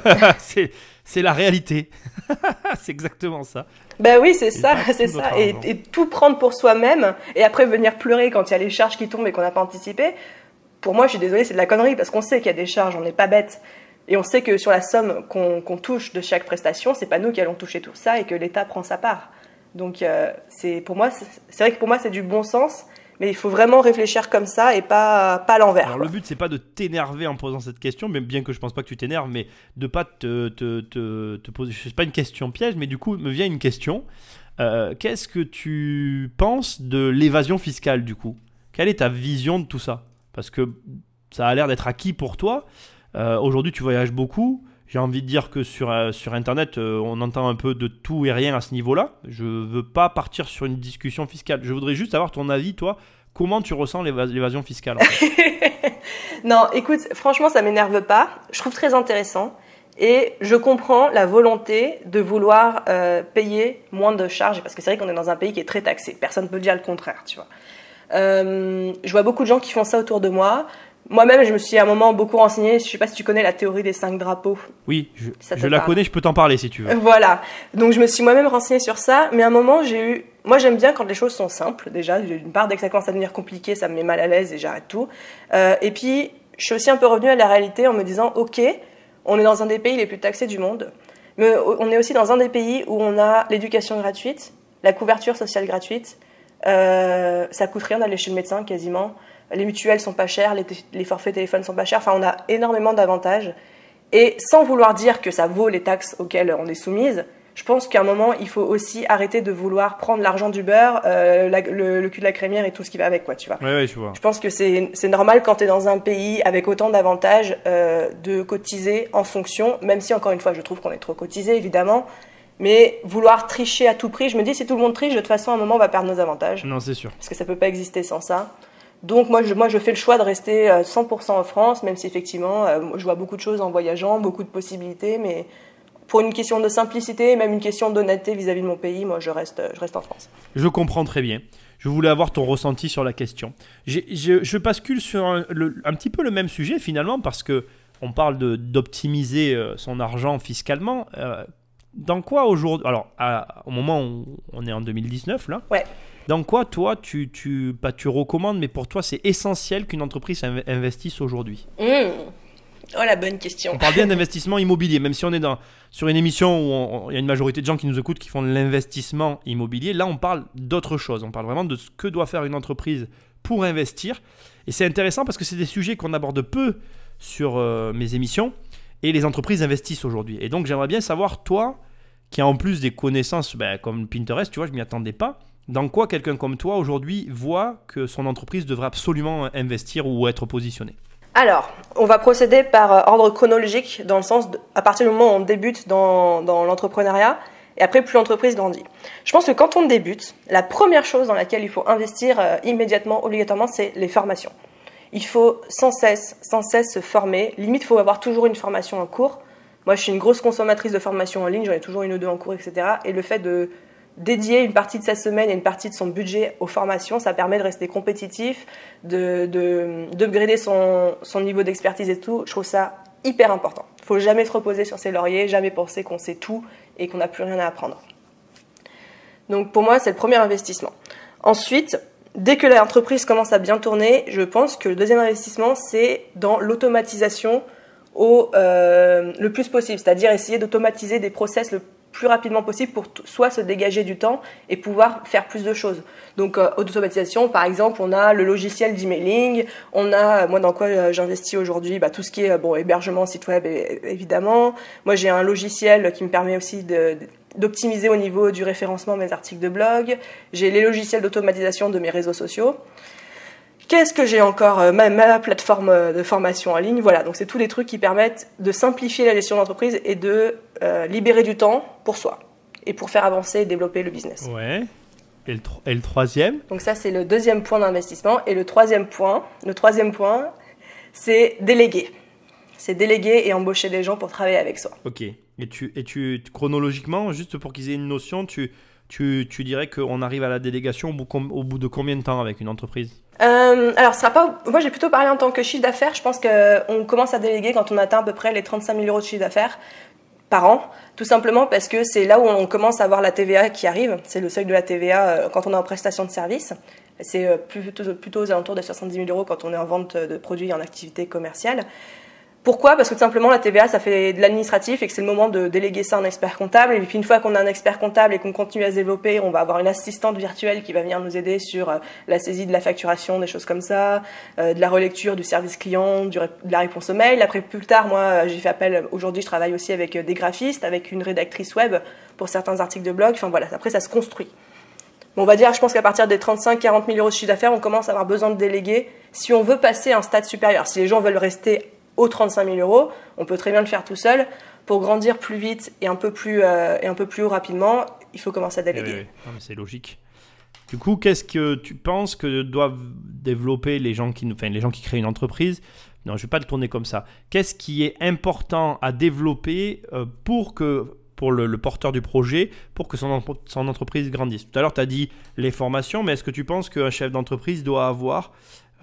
c'est la réalité. C'est exactement ça. Ben oui, c'est ça, c'est ça. Et tout prendre pour soi-même, et après venir pleurer quand il y a les charges qui tombent et qu'on n'a pas anticipé, pour moi, je suis désolée, c'est de la connerie, parce qu'on sait qu'il y a des charges, on n'est pas bête. Et on sait que sur la somme qu'on touche de chaque prestation, c'est pas nous qui allons toucher tout ça et que l'État prend sa part. Donc c'est vrai que pour moi, c'est du bon sens, mais il faut vraiment réfléchir comme ça et pas à l'envers. Alors le but, c'est pas de t'énerver en posant cette question, même bien que je pense pas que tu t'énerves, mais de pas te poser, c'est pas une question piège, mais du coup, me vient une question. Qu'est-ce que tu penses de l'évasion fiscale du coup? Quelle est ta vision de tout ça? Parce que ça a l'air d'être acquis pour toi. Aujourd'hui, tu voyages beaucoup. J'ai envie de dire que sur Internet, on entend un peu de tout et rien à ce niveau-là. Je ne veux pas partir sur une discussion fiscale. Je voudrais juste avoir ton avis, toi. Comment tu ressens l'évasion fiscale en fait? Non, écoute, franchement, ça ne m'énerve pas. Je trouve très intéressant. Et je comprends la volonté de vouloir payer moins de charges. Parce que c'est vrai qu'on est dans un pays qui est très taxé. Personne ne peut dire le contraire, tu vois. Je vois beaucoup de gens qui font ça autour de moi. Moi-même, je me suis à un moment beaucoup renseignée. Je ne sais pas si tu connais la théorie des 5 drapeaux. Oui, je la connais, je peux t'en parler si tu veux. Voilà. Donc, je me suis moi-même renseignée sur ça. Mais à un moment, moi, j'aime bien quand les choses sont simples. Déjà, d'une part, dès que ça commence à devenir compliqué, ça me met mal à l'aise et j'arrête tout. Et puis, je suis aussi un peu revenue à la réalité en me disant, ok, on est dans un des pays les plus taxés du monde. Mais on est aussi dans un des pays où on a l'éducation gratuite, la couverture sociale gratuite. Ça coûte rien d'aller chez le médecin quasiment. Les mutuelles sont pas chères, les forfaits téléphones sont pas chers. Enfin, on a énormément d'avantages. Et sans vouloir dire que ça vaut les taxes auxquelles on est soumise, je pense qu'à un moment, il faut aussi arrêter de vouloir prendre l'argent du beurre, le cul de la crémière et tout ce qui va avec, quoi, tu vois. Ouais, je vois. Je pense que c'est normal quand tu es dans un pays avec autant d'avantages de cotiser en fonction, même si encore une fois, je trouve qu'on est trop cotisé, évidemment. Mais vouloir tricher à tout prix, je me dis, si tout le monde triche, de toute façon, à un moment, on va perdre nos avantages. Non, c'est sûr. Parce que ça peut pas exister sans ça. Donc, moi, je fais le choix de rester 100% en France, même si effectivement, je vois beaucoup de choses en voyageant, beaucoup de possibilités, mais pour une question de simplicité, même une question d'honnêteté vis-à-vis de mon pays, moi, je reste en France. Je comprends très bien. Je voulais avoir ton ressenti sur la question. Je bascule sur un petit peu le même sujet, finalement, parce qu'on parle d'optimiser son argent fiscalement. Dans quoi aujourd'hui, alors au moment où on est en 2019 là, ouais. Dans quoi toi tu recommandes, mais pour toi c'est essentiel qu'une entreprise investisse aujourd'hui? Oh la bonne question. On parle bien d'investissement immobilier, même si on est sur une émission où il y a une majorité de gens qui nous écoutent qui font de l'investissement immobilier. Là on parle d'autre chose, on parle vraiment de ce que doit faire une entreprise pour investir. Et c'est intéressant parce que c'est des sujets qu'on aborde peu sur mes émissions. et les entreprises investissent aujourd'hui. Et donc, j'aimerais bien savoir, toi, qui a en plus des connaissances comme Pinterest, tu vois, je ne m'y attendais pas, dans quoi quelqu'un comme toi, aujourd'hui, voit que son entreprise devrait absolument investir ou être positionnée? Alors, on va procéder par ordre chronologique, dans le sens à partir du moment où on débute dans l'entrepreneuriat, et après, plus l'entreprise grandit. Je pense que quand on débute, la première chose dans laquelle il faut investir immédiatement, obligatoirement, c'est les formations. Il faut sans cesse se former. Limite, il faut avoir toujours une formation en cours. Moi, je suis une grosse consommatrice de formations en ligne, j'en ai toujours une ou deux en cours, etc. Et le fait de dédier une partie de sa semaine et une partie de son budget aux formations, ça permet de rester compétitif, d'upgrader son niveau d'expertise et tout. Je trouve ça hyper important. Il ne faut jamais se reposer sur ses lauriers, jamais penser qu'on sait tout et qu'on n'a plus rien à apprendre. Donc pour moi, c'est le premier investissement. Ensuite, dès que l'entreprise commence à bien tourner, je pense que le deuxième investissement, c'est dans l'automatisation le plus possible. C'est-à-dire essayer d'automatiser des process le plus rapidement possible pour soit se dégager du temps et pouvoir faire plus de choses. Donc automatisation, par exemple, on a le logiciel d'emailing, on a, moi dans quoi j'investis aujourd'hui, tout ce qui est hébergement, site web évidemment. Moi j'ai un logiciel qui me permet aussi d'optimiser au niveau du référencement mes articles de blog. J'ai les logiciels d'automatisation de mes réseaux sociaux. Qu'est-ce que j'ai encore? Ma plateforme de formation en ligne. Voilà, donc c'est tous les trucs qui permettent de simplifier la gestion d'entreprise et de libérer du temps pour soi et pour faire avancer et développer le business. Ouais. Et le troisième? Donc ça, c'est le deuxième point d'investissement. Et le troisième point, c'est déléguer. C'est déléguer et embaucher des gens pour travailler avec soi. Ok. Et tu chronologiquement, juste pour qu'ils aient une notion, tu dirais qu'on arrive à la délégation au bout de combien de temps avec une entreprise? Alors, moi, j'ai plutôt parlé en tant que chiffre d'affaires. Je pense qu'on commence à déléguer quand on atteint à peu près les 35 000 euros de chiffre d'affaires par an. Tout simplement parce que c'est là où on commence à voir la TVA qui arrive. C'est le seuil de la TVA quand on est en prestation de service. C'est plutôt aux alentours de 70 000 euros quand on est en vente de produits et en activité commerciale. Pourquoi? Parce que tout simplement la TVA ça fait de l'administratif et que c'est le moment de déléguer ça à un expert comptable, et puis une fois qu'on a un expert comptable et qu'on continue à se développer, on va avoir une assistante virtuelle qui va venir nous aider sur la saisie de la facturation, des choses comme ça, de la relecture du service client, de la réponse au mail. Après plus tard, moi j'ai fait appel, aujourd'hui je travaille aussi avec des graphistes, avec une rédactrice web pour certains articles de blog, enfin voilà, après ça se construit. Bon, on va dire, je pense qu'à partir des 35-40 000 euros de chiffre d'affaires, on commence à avoir besoin de déléguer si on veut passer à un stade supérieur. Si les gens veulent rester aux 35 000 euros, on peut très bien le faire tout seul. Pour grandir plus vite et un peu plus haut rapidement, il faut commencer à déléguer. Oui. Non, mais c'est logique. Du coup, qu'est-ce que tu penses que doivent développer les gens qui créent une entreprise? Non, je ne vais pas le tourner comme ça. Qu'est-ce qui est important à développer pour le porteur du projet, pour que son entreprise grandisse? Tout à l'heure, tu as dit les formations, mais est-ce que tu penses qu'un chef d'entreprise doit avoir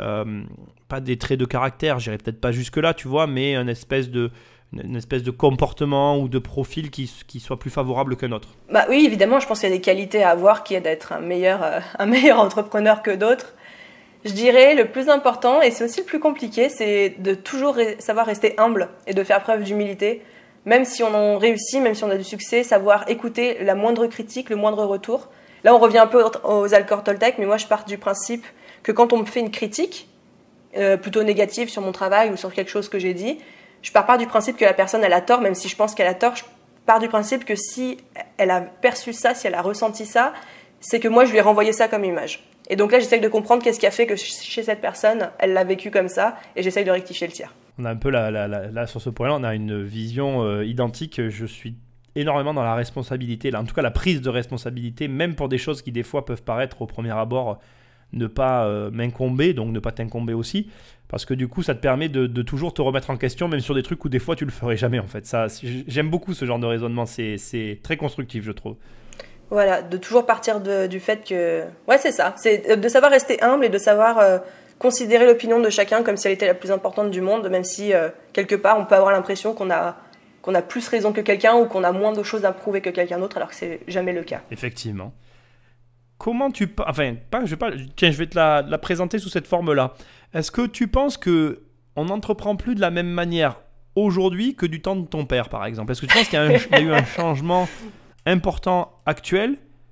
pas des traits de caractère, j'irai peut-être pas jusque-là, tu vois, mais une espèce de comportement ou de profil qui soit plus favorable qu'un autre? Oui, évidemment, je pense qu'il y a des qualités à avoir qui aident à être un meilleur entrepreneur que d'autres. Je dirais le plus important, et c'est aussi le plus compliqué, c'est de toujours savoir rester humble et de faire preuve d'humilité. Même si on réussit, même si on a du succès, savoir écouter la moindre critique, le moindre retour. Là, on revient un peu aux Alcor Toltec, mais moi, je pars du principe que quand on me fait une critique, plutôt négative sur mon travail ou sur quelque chose que j'ai dit, je pars pas du principe que la personne elle a tort, même si je pense qu'elle a tort. Je pars du principe que si elle a perçu ça, si elle a ressenti ça, c'est que moi je lui ai renvoyé ça comme image. Et donc là, j'essaye de comprendre qu'est-ce qui a fait que chez cette personne, elle l'a vécu comme ça, et j'essaye de rectifier le tir. On a un peu là sur ce point-là, on a une vision identique. Je suis énormément dans la responsabilité, là, en tout cas la prise de responsabilité, même pour des choses qui des fois peuvent paraître au premier abord ne pas m'incomber, donc ne pas t'incomber aussi, parce que du coup ça te permet de toujours te remettre en question, même sur des trucs où des fois tu le ferais jamais en fait. Ça, j'aime beaucoup ce genre de raisonnement, c'est très constructif je trouve. Voilà, de toujours partir du fait que... Ouais, c'est ça, c'est de savoir rester humble et de savoir considérer l'opinion de chacun comme si elle était la plus importante du monde, même si quelque part on peut avoir l'impression qu'on a plus raison que quelqu'un ou qu'on a moins de choses à prouver que quelqu'un d'autre, alors que c'est jamais le cas. Effectivement. Comment tu... Enfin, tiens, je vais te la présenter sous cette forme-là. Est-ce que tu penses qu'on n'entreprend plus de la même manière aujourd'hui que du temps de ton père, par exemple? Est-ce que tu penses qu'il y a eu un changement important actuel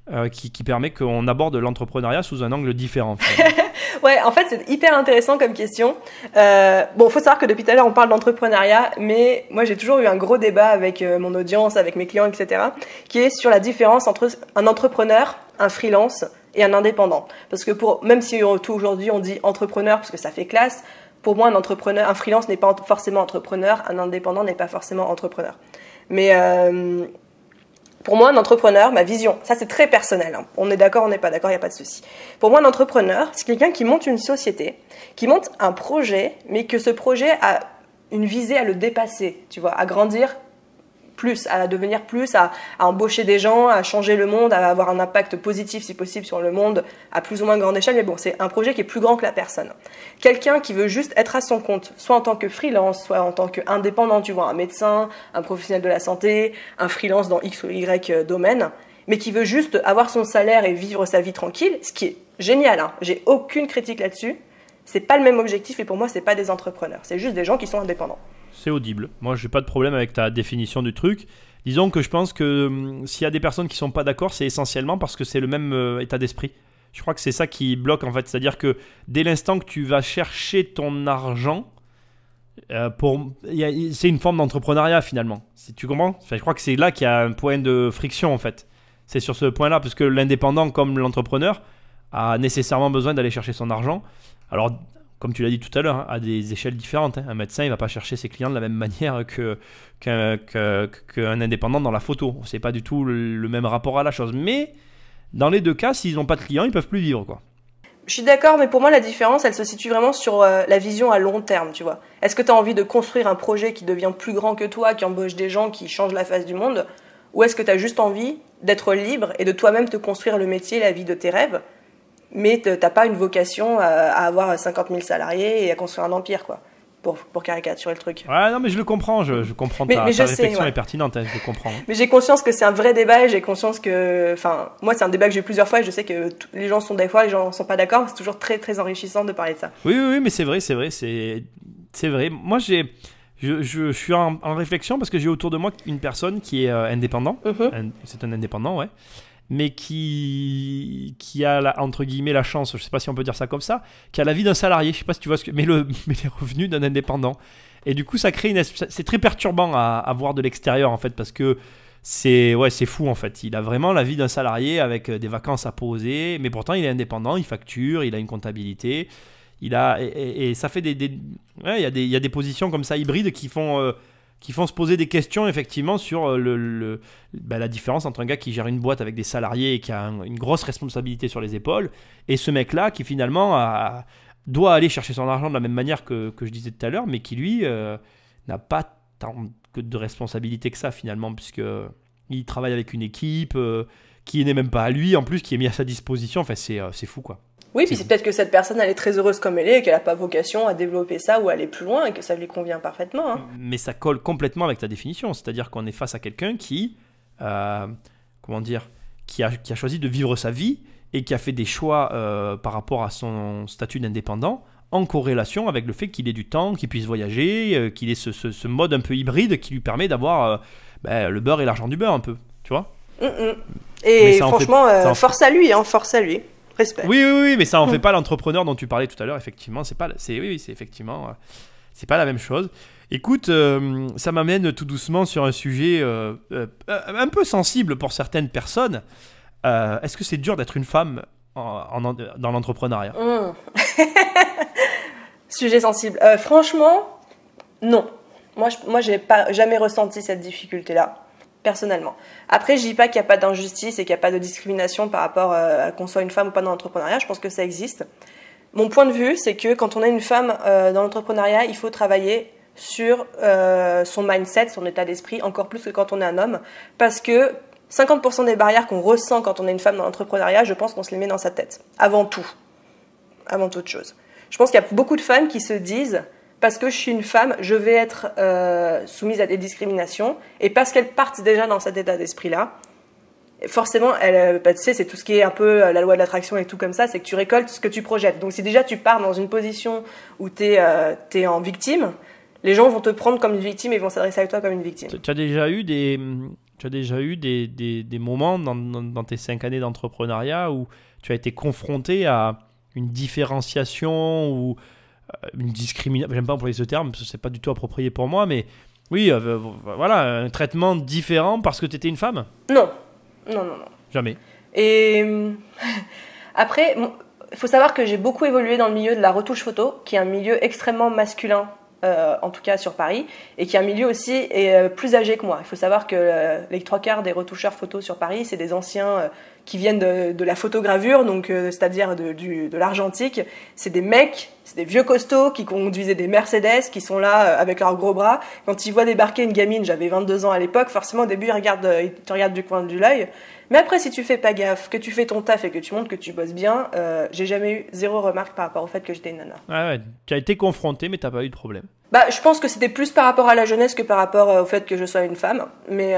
qui permet qu'on aborde l'entrepreneuriat sous un angle différent. Ouais, en fait, c'est hyper intéressant comme question. Bon, faut savoir que depuis tout à l'heure, on parle d'entrepreneuriat, mais moi, j'ai toujours eu un gros débat avec mon audience, avec mes clients, etc., qui est sur la différence entre un entrepreneur, un freelance et un indépendant. Parce que même si aujourd'hui, on dit entrepreneur parce que ça fait classe, pour moi, un freelance n'est pas forcément entrepreneur, un indépendant n'est pas forcément entrepreneur. Mais pour moi, un entrepreneur, ma vision, ça c'est très personnel, hein. On est d'accord, on n'est pas d'accord, il n'y a pas de souci. Pour moi, un entrepreneur, c'est quelqu'un qui monte une société, qui monte un projet, mais que ce projet a une visée à le dépasser, tu vois, à grandir plus, à devenir plus, à embaucher des gens, à changer le monde, à avoir un impact positif si possible sur le monde à plus ou moins grande échelle. Mais bon, c'est un projet qui est plus grand que la personne. Quelqu'un qui veut juste être à son compte, soit en tant que freelance, soit en tant qu'indépendant, tu vois, un médecin, un professionnel de la santé, un freelance dans X ou Y domaine, mais qui veut juste avoir son salaire et vivre sa vie tranquille, ce qui est génial, hein. J'ai aucune critique là-dessus. C'est pas le même objectif et pour moi, c'est pas des entrepreneurs. C'est juste des gens qui sont indépendants. C'est audible. Moi, j'ai pas de problème avec ta définition du truc. Disons que je pense que s'il y a des personnes qui sont pas d'accord, c'est essentiellement parce que c'est le même état d'esprit. Je crois que c'est ça qui bloque en fait. C'est-à-dire que dès l'instant que tu vas chercher ton argent, c'est une forme d'entrepreneuriat finalement. Tu comprends ? Enfin, je crois que c'est là qu'il y a un point de friction en fait. C'est sur ce point-là, parce que l'indépendant comme l'entrepreneur a nécessairement besoin d'aller chercher son argent. Alors, comme tu l'as dit tout à l'heure, hein, à des échelles différentes. Hein. Un médecin, il ne va pas chercher ses clients de la même manière qu'un indépendant dans la photo. Ce n'est pas du tout le même rapport à la chose. Mais dans les deux cas, s'ils n'ont pas de clients, ils ne peuvent plus vivre, quoi. Je suis d'accord, mais pour moi, la différence, elle se situe vraiment sur la vision à long terme, tu vois. Est-ce que tu as envie de construire un projet qui devient plus grand que toi, qui embauche des gens, qui change la face du monde ? Ou est-ce que tu as juste envie d'être libre et de toi-même te construire le métier, la vie de tes rêves ? Mais t'as pas une vocation à avoir 50 000 salariés et à construire un empire, quoi, pour caricaturer le truc. Ouais, non, mais je le comprends, je comprends ta réflexion est pertinente, hein, je le comprends. Mais j'ai conscience que c'est un vrai débat et j'ai conscience que, enfin, moi c'est un débat que j'ai eu plusieurs fois et je sais que les gens sont d'accord, les gens sont pas d'accord, c'est toujours très très enrichissant de parler de ça. Oui, mais c'est vrai. Moi, je suis en réflexion parce que j'ai autour de moi une personne qui est indépendant, c'est un indépendant, ouais. Mais qui a entre guillemets la chance, je sais pas si on peut dire ça comme ça, qui a la vie d'un salarié, je sais pas si tu vois mais les revenus d'un indépendant. Et du coup, ça crée c'est très perturbant à voir de l'extérieur en fait, parce que c'est fou en fait. Il a vraiment la vie d'un salarié avec des vacances à poser, mais pourtant il est indépendant, il facture, il a une comptabilité, et ça fait il y a des positions comme ça hybrides qui font se poser des questions effectivement sur la différence entre un gars qui gère une boîte avec des salariés et qui a une grosse responsabilité sur les épaules, et ce mec-là qui finalement doit aller chercher son argent de la même manière que je disais tout à l'heure, mais qui lui n'a pas tant de responsabilité que ça finalement, puisqu'il travaille avec une équipe qui n'est même pas à lui en plus, qui est mis à sa disposition. Enfin, c'est fou quoi. Oui, puis c'est peut-être que cette personne, elle est très heureuse comme elle est et qu'elle n'a pas vocation à développer ça ou à aller plus loin et que ça lui convient parfaitement. Hein. Mais ça colle complètement avec ta définition. C'est-à-dire qu'on est face à quelqu'un qui a choisi de vivre sa vie et qui a fait des choix par rapport à son statut d'indépendant en corrélation avec le fait qu'il ait du temps, qu'il puisse voyager, qu'il ait ce mode un peu hybride qui lui permet d'avoir le beurre et l'argent du beurre un peu, tu vois. Et franchement, force à lui, hein, force à lui. Respect. Oui, mais ça en fait pas l'entrepreneur dont tu parlais tout à l'heure. Effectivement, c'est effectivement, c'est pas la même chose. Écoute, ça m'amène tout doucement sur un sujet un peu sensible pour certaines personnes. Est-ce que c'est dur d'être une femme dans l'entrepreneuriat ? Sujet sensible. Franchement, non. Moi, j'ai jamais ressenti cette difficulté-là. Personnellement. Après, je dis pas qu'il n'y a pas d'injustice et qu'il n'y a pas de discrimination par rapport à qu'on soit une femme ou pas dans l'entrepreneuriat. Je pense que ça existe. Mon point de vue, c'est que quand on est une femme dans l'entrepreneuriat, il faut travailler sur son mindset, son état d'esprit, encore plus que quand on est un homme. Parce que 50% des barrières qu'on ressent quand on est une femme dans l'entrepreneuriat, je pense qu'on se les met dans sa tête. Avant toute chose. Je pense qu'il y a beaucoup de femmes qui se disent... Parce que je suis une femme, je vais être soumise à des discriminations. Et parce qu'elles partent déjà dans cet état d'esprit-là, forcément, tu sais, c'est tout ce qui est un peu la loi de l'attraction et tout comme ça, c'est que tu récoltes ce que tu projettes. Donc si déjà tu pars dans une position où tu es en victime, les gens vont te prendre comme une victime et vont s'adresser à toi comme une victime. Tu as déjà eu tu as déjà eu des moments dans tes 5 années d'entrepreneuriat où tu as été confronté à une différenciation ou une discrimination, j'aime pas employer ce terme, parce que c'est pas du tout approprié pour moi, mais oui, voilà, un traitement différent parce que tu étais une femme? Non, non, non, non. Jamais. Et après, il faut savoir que j'ai beaucoup évolué dans le milieu de la retouche photo, qui est un milieu extrêmement masculin, en tout cas sur Paris, et qui est un milieu aussi plus âgé que moi. Il faut savoir que les 3/4 des retoucheurs photos sur Paris, c'est des anciens qui viennent de la photogravure, donc c'est-à-dire de l'argentique. C'est des mecs, c'est des vieux costauds qui conduisaient des Mercedes, qui sont là avec leurs gros bras. Quand ils voient débarquer une gamine, j'avais 22 ans à l'époque, forcément au début ils te regardent du coin de l'œil. Mais après, si tu fais pas gaffe, que tu fais ton taf et que tu montres que tu bosses bien, j'ai jamais eu zéro remarque par rapport au fait que j'étais une nana. Ah ouais, tu as été confronté, mais t'as pas eu de problème. Bah, je pense que c'était plus par rapport à la jeunesse que par rapport au fait que je sois une femme. Mais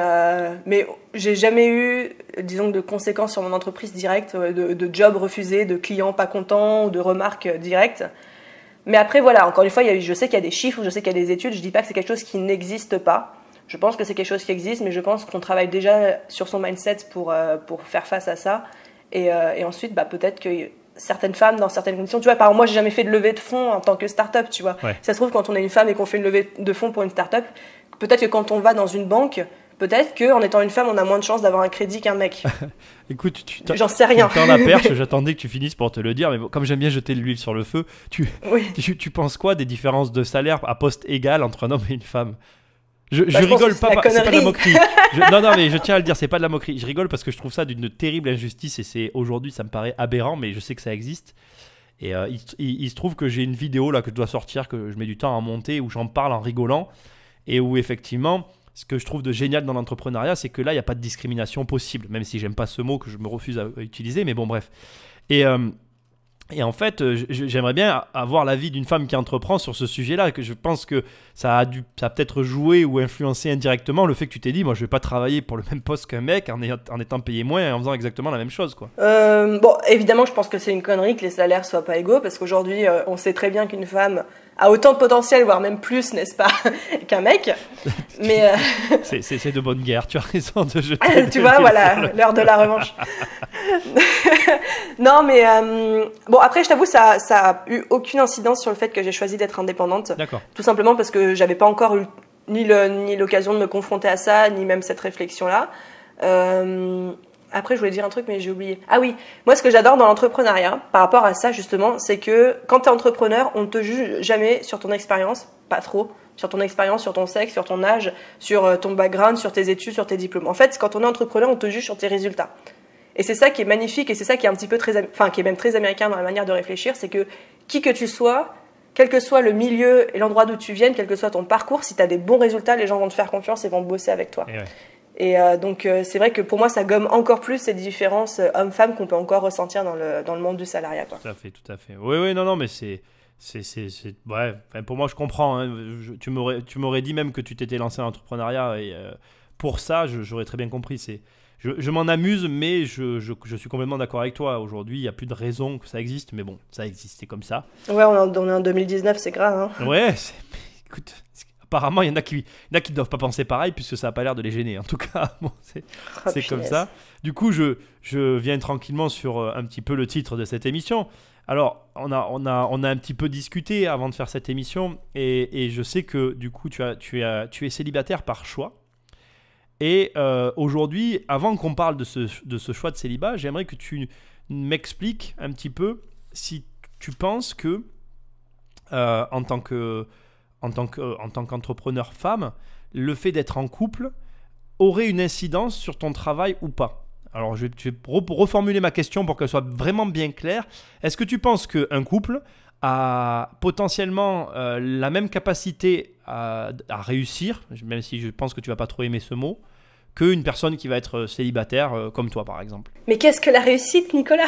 j'ai jamais eu, disons, de conséquences sur mon entreprise directe, de job refusé, de clients pas contents ou de remarques directes. Mais après, voilà, encore une fois, je sais qu'il y a des chiffres, je sais qu'il y a des études, je dis pas que c'est quelque chose qui n'existe pas. Je pense que c'est quelque chose qui existe, mais je pense qu'on travaille déjà sur son mindset pour faire face à ça. Et ensuite, bah, peut-être que certaines femmes, dans certaines conditions, tu vois, par exemple, moi, j'ai jamais fait de levée de fonds en tant que start-up, tu vois. Ouais. Ça se trouve, quand on est une femme et qu'on fait une levée de fonds pour une start-up, peut-être que quand on va dans une banque, peut-être qu'en étant une femme, on a moins de chances d'avoir un crédit qu'un mec. Écoute, j'en sais rien. Tu tends la perche, j'attendais que tu finisses pour te le dire, mais bon, comme j'aime bien jeter de l'huile sur le feu, Oui. tu penses quoi des différences de salaire à poste égal entre un homme et une femme? Je Bah, rigole pas, c'est pas de la connerie. moquerie. Non, mais je tiens à le dire, c'est pas de la moquerie. Je rigole parce que je trouve ça d'une terrible injustice et c'est aujourd'hui, ça me paraît aberrant, mais je sais que ça existe. Et il se trouve que j'ai une vidéo là que je dois sortir, que je mets du temps à monter, où j'en parle en rigolant et où effectivement, ce que je trouve de génial dans l'entrepreneuriat, c'est que là, il n'y a pas de discrimination possible, même si j'aime pas ce mot que je me refuse à utiliser, mais bon, bref. Et en fait, j'aimerais bien avoir l'avis d'une femme qui entreprend sur ce sujet-là, que je pense que ça a peut-être joué ou influencé indirectement le fait que tu t'es dit, moi je vais pas travailler pour le même poste qu'un mec en étant payé moins et en faisant exactement la même chose, quoi. Bon, évidemment, je pense que c'est une connerie que les salaires soient pas égaux, parce qu'aujourd'hui, on sait très bien qu'une femme a autant de potentiel, voire même plus, n'est-ce pas, qu'un mec. Mais c'est de bonne guerre, tu as raison de jeter. tu vois, voilà, l'heure de la revanche. Non, mais bon, après, je t'avoue, ça a eu aucune incidence sur le fait que j'ai choisi d'être indépendante. D'accord. Tout simplement parce que j'avais pas encore eu ni l'occasion de me confronter à ça, ni même cette réflexion-là. Après, je voulais dire un truc, mais j'ai oublié. Ah oui, moi, ce que j'adore dans l'entrepreneuriat, par rapport à ça, justement, c'est que quand t'es entrepreneur, on ne te juge jamais sur ton expérience, pas trop, sur ton expérience, sur ton sexe, sur ton âge, sur ton background, sur tes études, sur tes diplômes. En fait, quand on est entrepreneur, on te juge sur tes résultats. Et c'est ça qui est magnifique et c'est ça qui est un petit peu qui est même très américain dans la manière de réfléchir, c'est que qui que tu sois, quel que soit le milieu et l'endroit d'où tu viennes, quel que soit ton parcours, si tu as des bons résultats, les gens vont te faire confiance et vont bosser avec toi. Et donc c'est vrai que pour moi ça gomme encore plus ces différences hommes-femmes qu'on peut encore ressentir dans le monde du salariat, quoi. Tout à fait. Oui, non, mais c'est ouais, enfin, pour moi je comprends, hein. Tu m'aurais dit même que tu t'étais lancé dans l'entrepreneuriat et pour ça j'aurais très bien compris. Je m'en amuse, mais je suis complètement d'accord avec toi. Aujourd'hui, il n'y a plus de raison que ça existe, mais bon, ça existe, c'est comme ça. Ouais, on est en 2019, c'est grave, hein. Ouais, écoute, apparemment, il y en a qui ne doivent pas penser pareil, puisque ça n'a pas l'air de les gêner. En tout cas, bon, c'est comme ça. Du coup, je viens tranquillement sur un petit peu le titre de cette émission. Alors, on a un petit peu discuté avant de faire cette émission, et je sais que du coup, tu es célibataire par choix. Et aujourd'hui, avant qu'on parle de ce choix de célibat, j'aimerais que tu m'expliques un petit peu si tu penses que en tant qu'entrepreneur femme, le fait d'être en couple aurait une incidence sur ton travail ou pas. Alors, je vais reformuler ma question pour qu'elle soit vraiment bien claire. Est-ce que tu penses qu'un couple a potentiellement la même capacité à réussir, même si je pense que tu vas pas trop aimer ce mot, qu'une personne qui va être célibataire comme toi par exemple? Mais qu'est-ce que la réussite, Nicolas?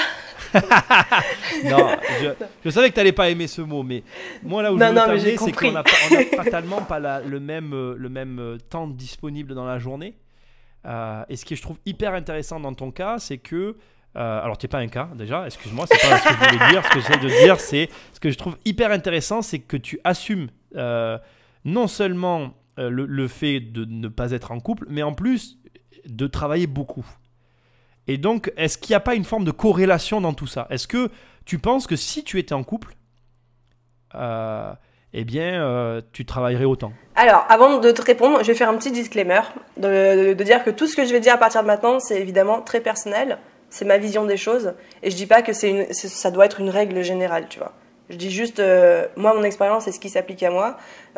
Non, je savais que tu n'allais pas aimer ce mot, mais moi là où je veux t'amener, c'est qu'on n'a fatalement pas le même temps disponible dans la journée. Et ce que je trouve hyper intéressant dans ton cas, c'est que alors tu n'es pas un cas déjà, excuse-moi, c'est pas ce que je voulais dire. Ce que j'essaie de dire, c'est ce que je trouve hyper intéressant, c'est que tu assumes non seulement le fait de ne pas être en couple, mais en plus de travailler beaucoup. Et donc, est-ce qu'il n'y a pas une forme de corrélation dans tout ça? Est-ce que tu penses que si tu étais en couple, tu travaillerais autant? Alors, avant de te répondre, je vais faire un petit disclaimer, de dire que tout ce que je vais dire à partir de maintenant, c'est évidemment très personnel, c'est ma vision des choses, et je dis pas que ça doit être une règle générale, tu vois. Je dis juste, moi, mon expérience, c'est ce qui s'applique à moi.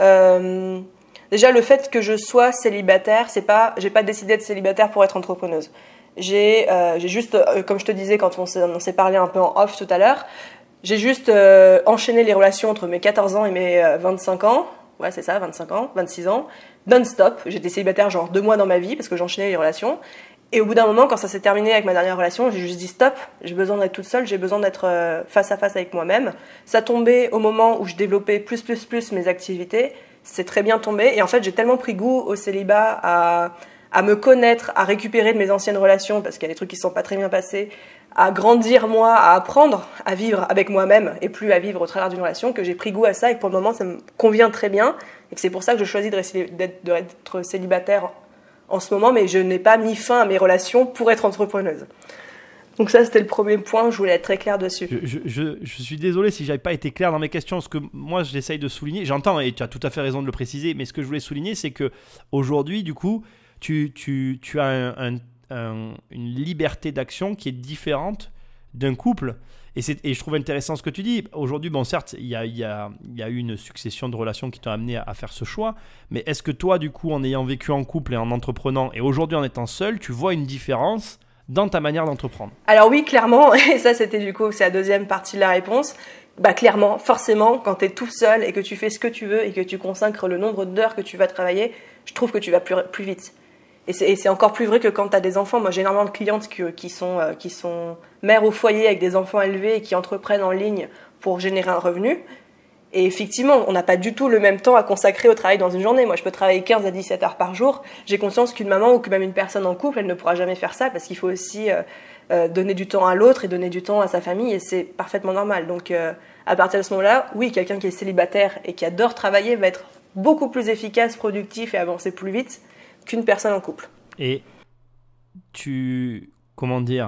Déjà, le fait que je sois célibataire, j'ai pas décidé d'être célibataire pour être entrepreneuse. J'ai juste, comme je te disais quand on s'est parlé un peu en off tout à l'heure, j'ai juste enchaîné les relations entre mes 14 ans et mes 25 ans. Ouais, c'est ça, 25 ans, 26 ans, non-stop. J'étais célibataire genre 2 mois dans ma vie parce que j'enchaînais les relations. Et au bout d'un moment, quand ça s'est terminé avec ma dernière relation, j'ai juste dit stop, j'ai besoin d'être toute seule, j'ai besoin d'être face à face avec moi-même. Ça tombait au moment où je développais plus mes activités. C'est très bien tombé. Et en fait, j'ai tellement pris goût au célibat, à me connaître, à récupérer de mes anciennes relations parce qu'il y a des trucs qui ne sont pas très bien passés, à grandir moi, à apprendre à vivre avec moi-même et plus à vivre au travers d'une relation, que j'ai pris goût à ça et que pour le moment ça me convient très bien et que c'est pour ça que je choisis d'être célibataire en ce moment, mais je n'ai pas mis fin à mes relations pour être entrepreneuse. Donc ça, c'était le premier point, je voulais être très claire dessus. Je suis désolé si j'avais pas été clair dans mes questions, ce que moi j'essaye de souligner, j'entends et tu as tout à fait raison de le préciser, mais ce que je voulais souligner, c'est que aujourd'hui, du coup, tu as une liberté d'action qui est différente d'un couple. Et je trouve intéressant ce que tu dis. Aujourd'hui, bon, certes, il y a eu une succession de relations qui t'ont amené à faire ce choix. Mais est-ce que toi, du coup, en ayant vécu en couple et en entreprenant, et aujourd'hui en étant seul, tu vois une différence dans ta manière d'entreprendre? Alors oui, clairement. Et ça, c'est la deuxième partie de la réponse. Bah clairement, forcément, quand tu es tout seul et que tu fais ce que tu veux et que tu consacres le nombre d'heures que tu vas travailler, je trouve que tu vas plus vite. Et c'est encore plus vrai que quand tu as des enfants. Moi, j'ai énormément de clientes qui sont mères au foyer avec des enfants élevés et qui entreprennent en ligne pour générer un revenu. Et effectivement, on n'a pas du tout le même temps à consacrer au travail dans une journée. Moi, je peux travailler 15 à 17 heures par jour. J'ai conscience qu'une maman ou que même une personne en couple, elle ne pourra jamais faire ça parce qu'il faut aussi donner du temps à l'autre et donner du temps à sa famille. Et c'est parfaitement normal. Donc, à partir de ce moment-là, oui, quelqu'un qui est célibataire et qui adore travailler va être beaucoup plus efficace, productif et avancer plus vite qu'une personne en couple. Et comment dire,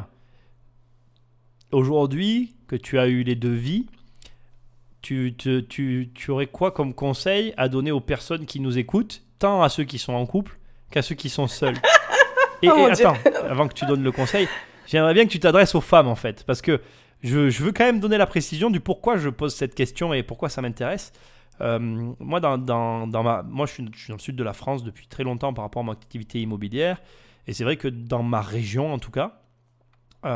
aujourd'hui que tu as eu les deux vies, tu aurais quoi comme conseil à donner aux personnes qui nous écoutent, tant à ceux qui sont en couple qu'à ceux qui sont seuls? Et attends, avant que tu donnes le conseil, j'aimerais bien que tu t'adresses aux femmes en fait, parce que je veux quand même donner la précision du pourquoi je pose cette question et pourquoi ça m'intéresse. Moi, moi je suis dans le sud de la France depuis très longtemps par rapport à mon activité immobilière, et c'est vrai que dans ma région en tout cas, je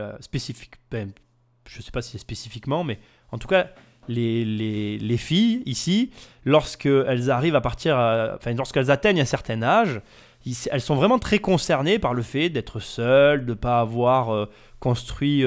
ne sais pas si c'est spécifiquement, mais en tout cas les filles ici, lorsqu'elles arrivent à lorsqu'elles atteignent un certain âge, elles sont vraiment très concernées par le fait d'être seules, de ne pas avoir construit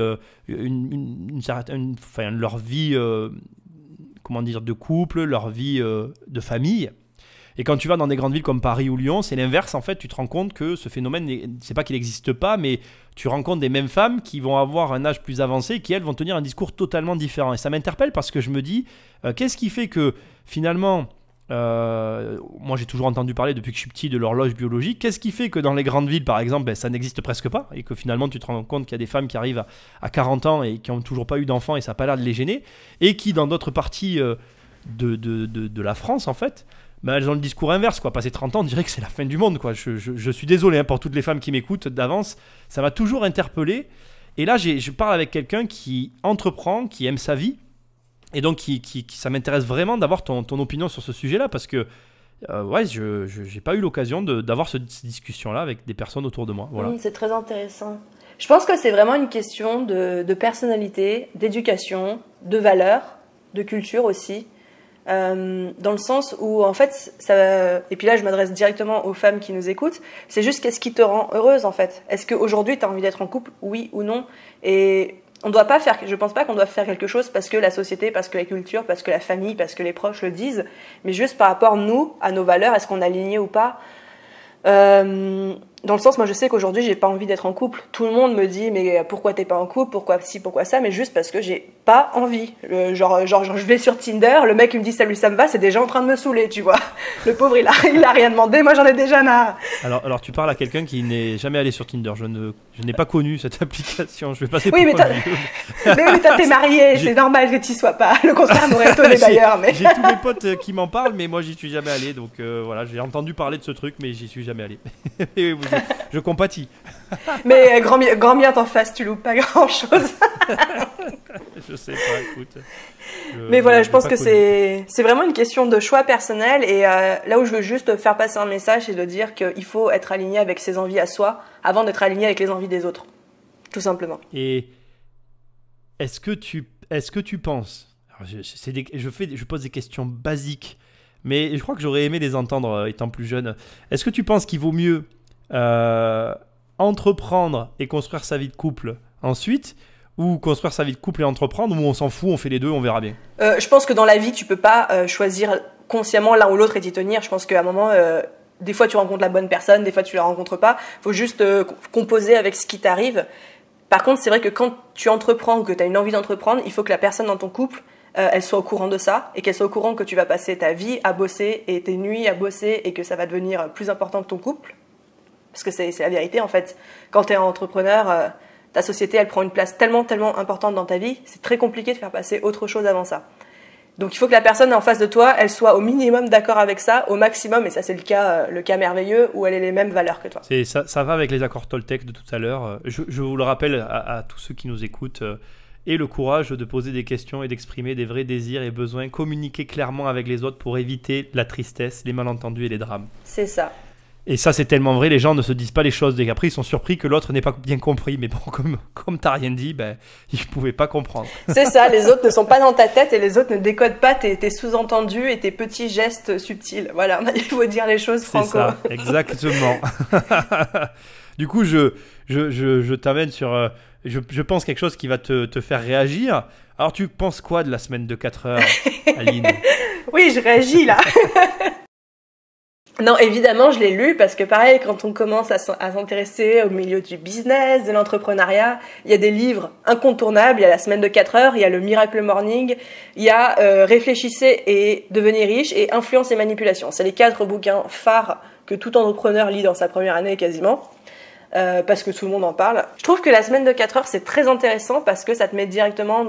leur vie de couple, leur vie de famille. Et quand tu vas dans des grandes villes comme Paris ou Lyon, c'est l'inverse. En fait, tu te rends compte que ce phénomène, c'est pas qu'il n'existe pas, mais tu rencontres des mêmes femmes qui vont avoir un âge plus avancé, qui elles vont tenir un discours totalement différent. Et ça m'interpelle parce que je me dis, qu'est-ce qui fait que finalement, moi j'ai toujours entendu parler depuis que je suis petit de l'horloge biologique. Qu'est-ce qui fait que dans les grandes villes, par exemple, ça n'existe presque pas, et que finalement tu te rends compte qu'il y a des femmes qui arrivent à 40 ans et qui n'ont toujours pas eu d'enfants et ça n'a pas l'air de les gêner, et qui dans d'autres parties de la France en fait, elles ont le discours inverse, quoi. Passer 30 ans, on dirait que c'est la fin du monde, quoi. Je suis désolé pour toutes les femmes qui m'écoutent d'avance, ça m'a toujours interpellé. Et là, je parle avec quelqu'un qui entreprend, qui aime sa vie, et donc ça m'intéresse vraiment d'avoir ton opinion sur ce sujet-là, parce que je n'ai pas eu l'occasion d'avoir cette discussion-là avec des personnes autour de moi. Voilà. C'est très intéressant. Je pense que c'est vraiment une question de personnalité, d'éducation, de valeurs, de culture aussi. Dans le sens où en fait et puis là je m'adresse directement aux femmes qui nous écoutent, c'est juste qu'est-ce qui te rend heureuse en fait. Est-ce qu'aujourd'hui tu as envie d'être en couple, oui ou non? Et je pense pas qu'on doit faire quelque chose parce que la société, parce que la culture, parce que la famille, parce que les proches le disent, mais juste par rapport nous, à nos valeurs, est-ce qu'on est aligné ou pas? Dans le sens, moi je sais qu'aujourd'hui j'ai pas envie d'être en couple. Tout le monde me dit mais pourquoi t'es pas en couple, pourquoi ci, pourquoi ça, mais juste parce que j'ai pas envie. Genre je vais sur Tinder, le mec il me dit salut ça me va, c'est déjà en train de me saouler, tu vois. Le pauvre il a rien demandé, moi j'en ai déjà marre. Alors tu parles à quelqu'un qui n'est jamais allé sur Tinder. Je n'ai pas connu cette application. Je vais passer oui, pour mais oui, toi t'es marié, c'est normal que tu y sois pas. Le contraire m'aurait étonné d'ailleurs. Mais... J'ai tous mes potes qui m'en parlent, mais moi j'y suis jamais allé. Donc voilà, j'ai entendu parler de ce truc, mais j'y suis jamais allé. Je compatis. Mais grand bien t'en face, tu loupes pas grand chose. Je sais pas, écoute. Mais voilà, je pense que c'est vraiment une question de choix personnel. Et là où je veux juste faire passer un message, c'est de dire qu'il faut être aligné avec ses envies à soi avant d'être aligné avec les envies des autres. Tout simplement. Et est-ce que tu penses... Alors je pose des questions basiques, mais je crois que j'aurais aimé les entendre étant plus jeune. Est-ce que tu penses qu'il vaut mieux entreprendre et construire sa vie de couple ensuite, ou construire sa vie de couple et entreprendre, ou on s'en fout, on fait les deux, on verra bien? Je pense que dans la vie, tu peux pas choisir consciemment l'un ou l'autre et t'y tenir. Je pense qu'à un moment, des fois tu rencontres la bonne personne, des fois tu la rencontres pas. Il faut juste composer avec ce qui t'arrive. Par contre, c'est vrai que quand tu entreprends ou que tu as une envie d'entreprendre, il faut que la personne dans ton couple, elle soit au courant de ça et qu'elle soit au courant que tu vas passer ta vie à bosser et tes nuits à bosser et que ça va devenir plus important que ton couple. Parce que c'est la vérité en fait. Quand tu es entrepreneur, ta société elle prend une place tellement importante dans ta vie, c'est très compliqué de faire passer autre chose avant ça. Donc il faut que la personne en face de toi, elle soit au minimum d'accord avec ça, au maximum, et ça c'est le cas merveilleux, où elle ait les mêmes valeurs que toi. Ça va avec les accords Toltec de tout à l'heure. Je vous le rappelle à tous ceux qui nous écoutent, aient le courage de poser des questions et d'exprimer des vrais désirs et besoins, communiquer clairement avec les autres pour éviter la tristesse, les malentendus et les drames. C'est ça. Et ça, c'est tellement vrai, les gens ne se disent pas les choses. Dès qu'après, ils sont surpris que l'autre n'ait pas bien compris. Mais bon, comme t'as rien dit, ben, ils ne pouvaient pas comprendre. C'est ça, les autres ne sont pas dans ta tête et les autres ne décodent pas tes sous-entendus et tes petits gestes subtils. Voilà, il faut dire les choses franco. C'est ça, exactement. Du coup, je t'amène sur... Je pense quelque chose qui va te faire réagir. Alors, tu penses quoi de la semaine de 4 heures, Aline? Oui, je réagis là. Non, évidemment, je l'ai lu parce que pareil, quand on commence à s'intéresser au milieu du business, de l'entrepreneuriat, il y a des livres incontournables. Il y a la semaine de 4 heures, il y a le Miracle Morning, il y a Réfléchissez et devenez riche et Influence et manipulation. C'est les 4 bouquins phares que tout entrepreneur lit dans sa première année quasiment. Parce que tout le monde en parle. Je trouve que la semaine de 4 heures, c'est très intéressant parce que ça te met directement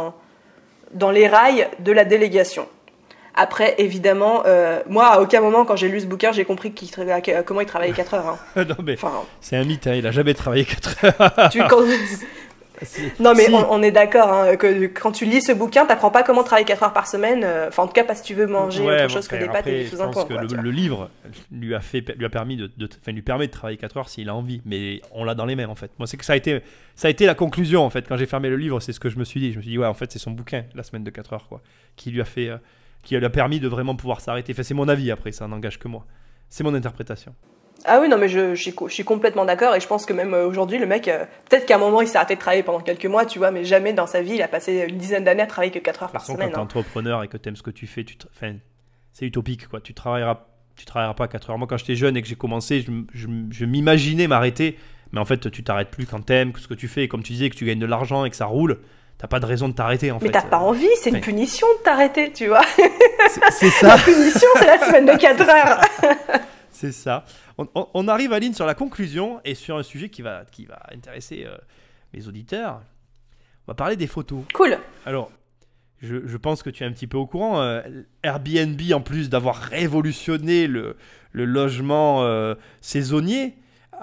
dans les rails de la délégation. Après, évidemment, moi, à aucun moment, quand j'ai lu ce bouquin, j'ai compris comment il travaillait 4 heures. Hein. Non, mais c'est un mythe, hein, il a jamais travaillé 4 heures. Non, mais on est d'accord, hein, que quand tu lis ce bouquin, t'apprends pas comment travailler 4 heures par semaine. Enfin, en tout cas, pas si tu veux manger autre chose que des pâtes et des sous un coin. Je pense que le livre lui permet de travailler 4 heures s'il a envie, mais on l'a dans les mains, en fait. Moi, c'est que ça a été la conclusion, en fait. Quand j'ai fermé le livre, c'est ce que je me suis dit. Je me suis dit, ouais, en fait, c'est son bouquin, La semaine de 4 heures, quoi, qui lui a permis de vraiment pouvoir s'arrêter. Enfin, c'est mon avis après, ça n'engage que moi. C'est mon interprétation. Ah oui, non, mais je suis complètement d'accord et je pense que même aujourd'hui, le mec, peut-être qu'à un moment, il s'est arrêté de travailler pendant quelques mois, tu vois, mais jamais dans sa vie, il a passé une dizaine d'années à travailler que 4 heures par semaine. Quand t'es entrepreneur et que t'aimes ce que tu fais, c'est utopique, quoi. Tu travailleras pas 4 heures. Moi, quand j'étais jeune et que j'ai commencé, je m'imaginais m'arrêter, mais en fait, tu t'arrêtes plus quand t'aimes ce que tu fais. Et comme tu disais, que tu gagnes de l'argent et que ça roule, t'as pas de raison de t'arrêter, en fait. Mais t'as pas envie, c'est une punition de t'arrêter, tu vois. C'est ça. La punition, c'est la semaine de 4 heures. C'est ça. On arrive, Aline, sur la conclusion et sur un sujet qui va intéresser mes auditeurs. On va parler des photos. Cool. Alors, je pense que tu es un petit peu au courant. Airbnb, en plus d'avoir révolutionné le logement saisonnier,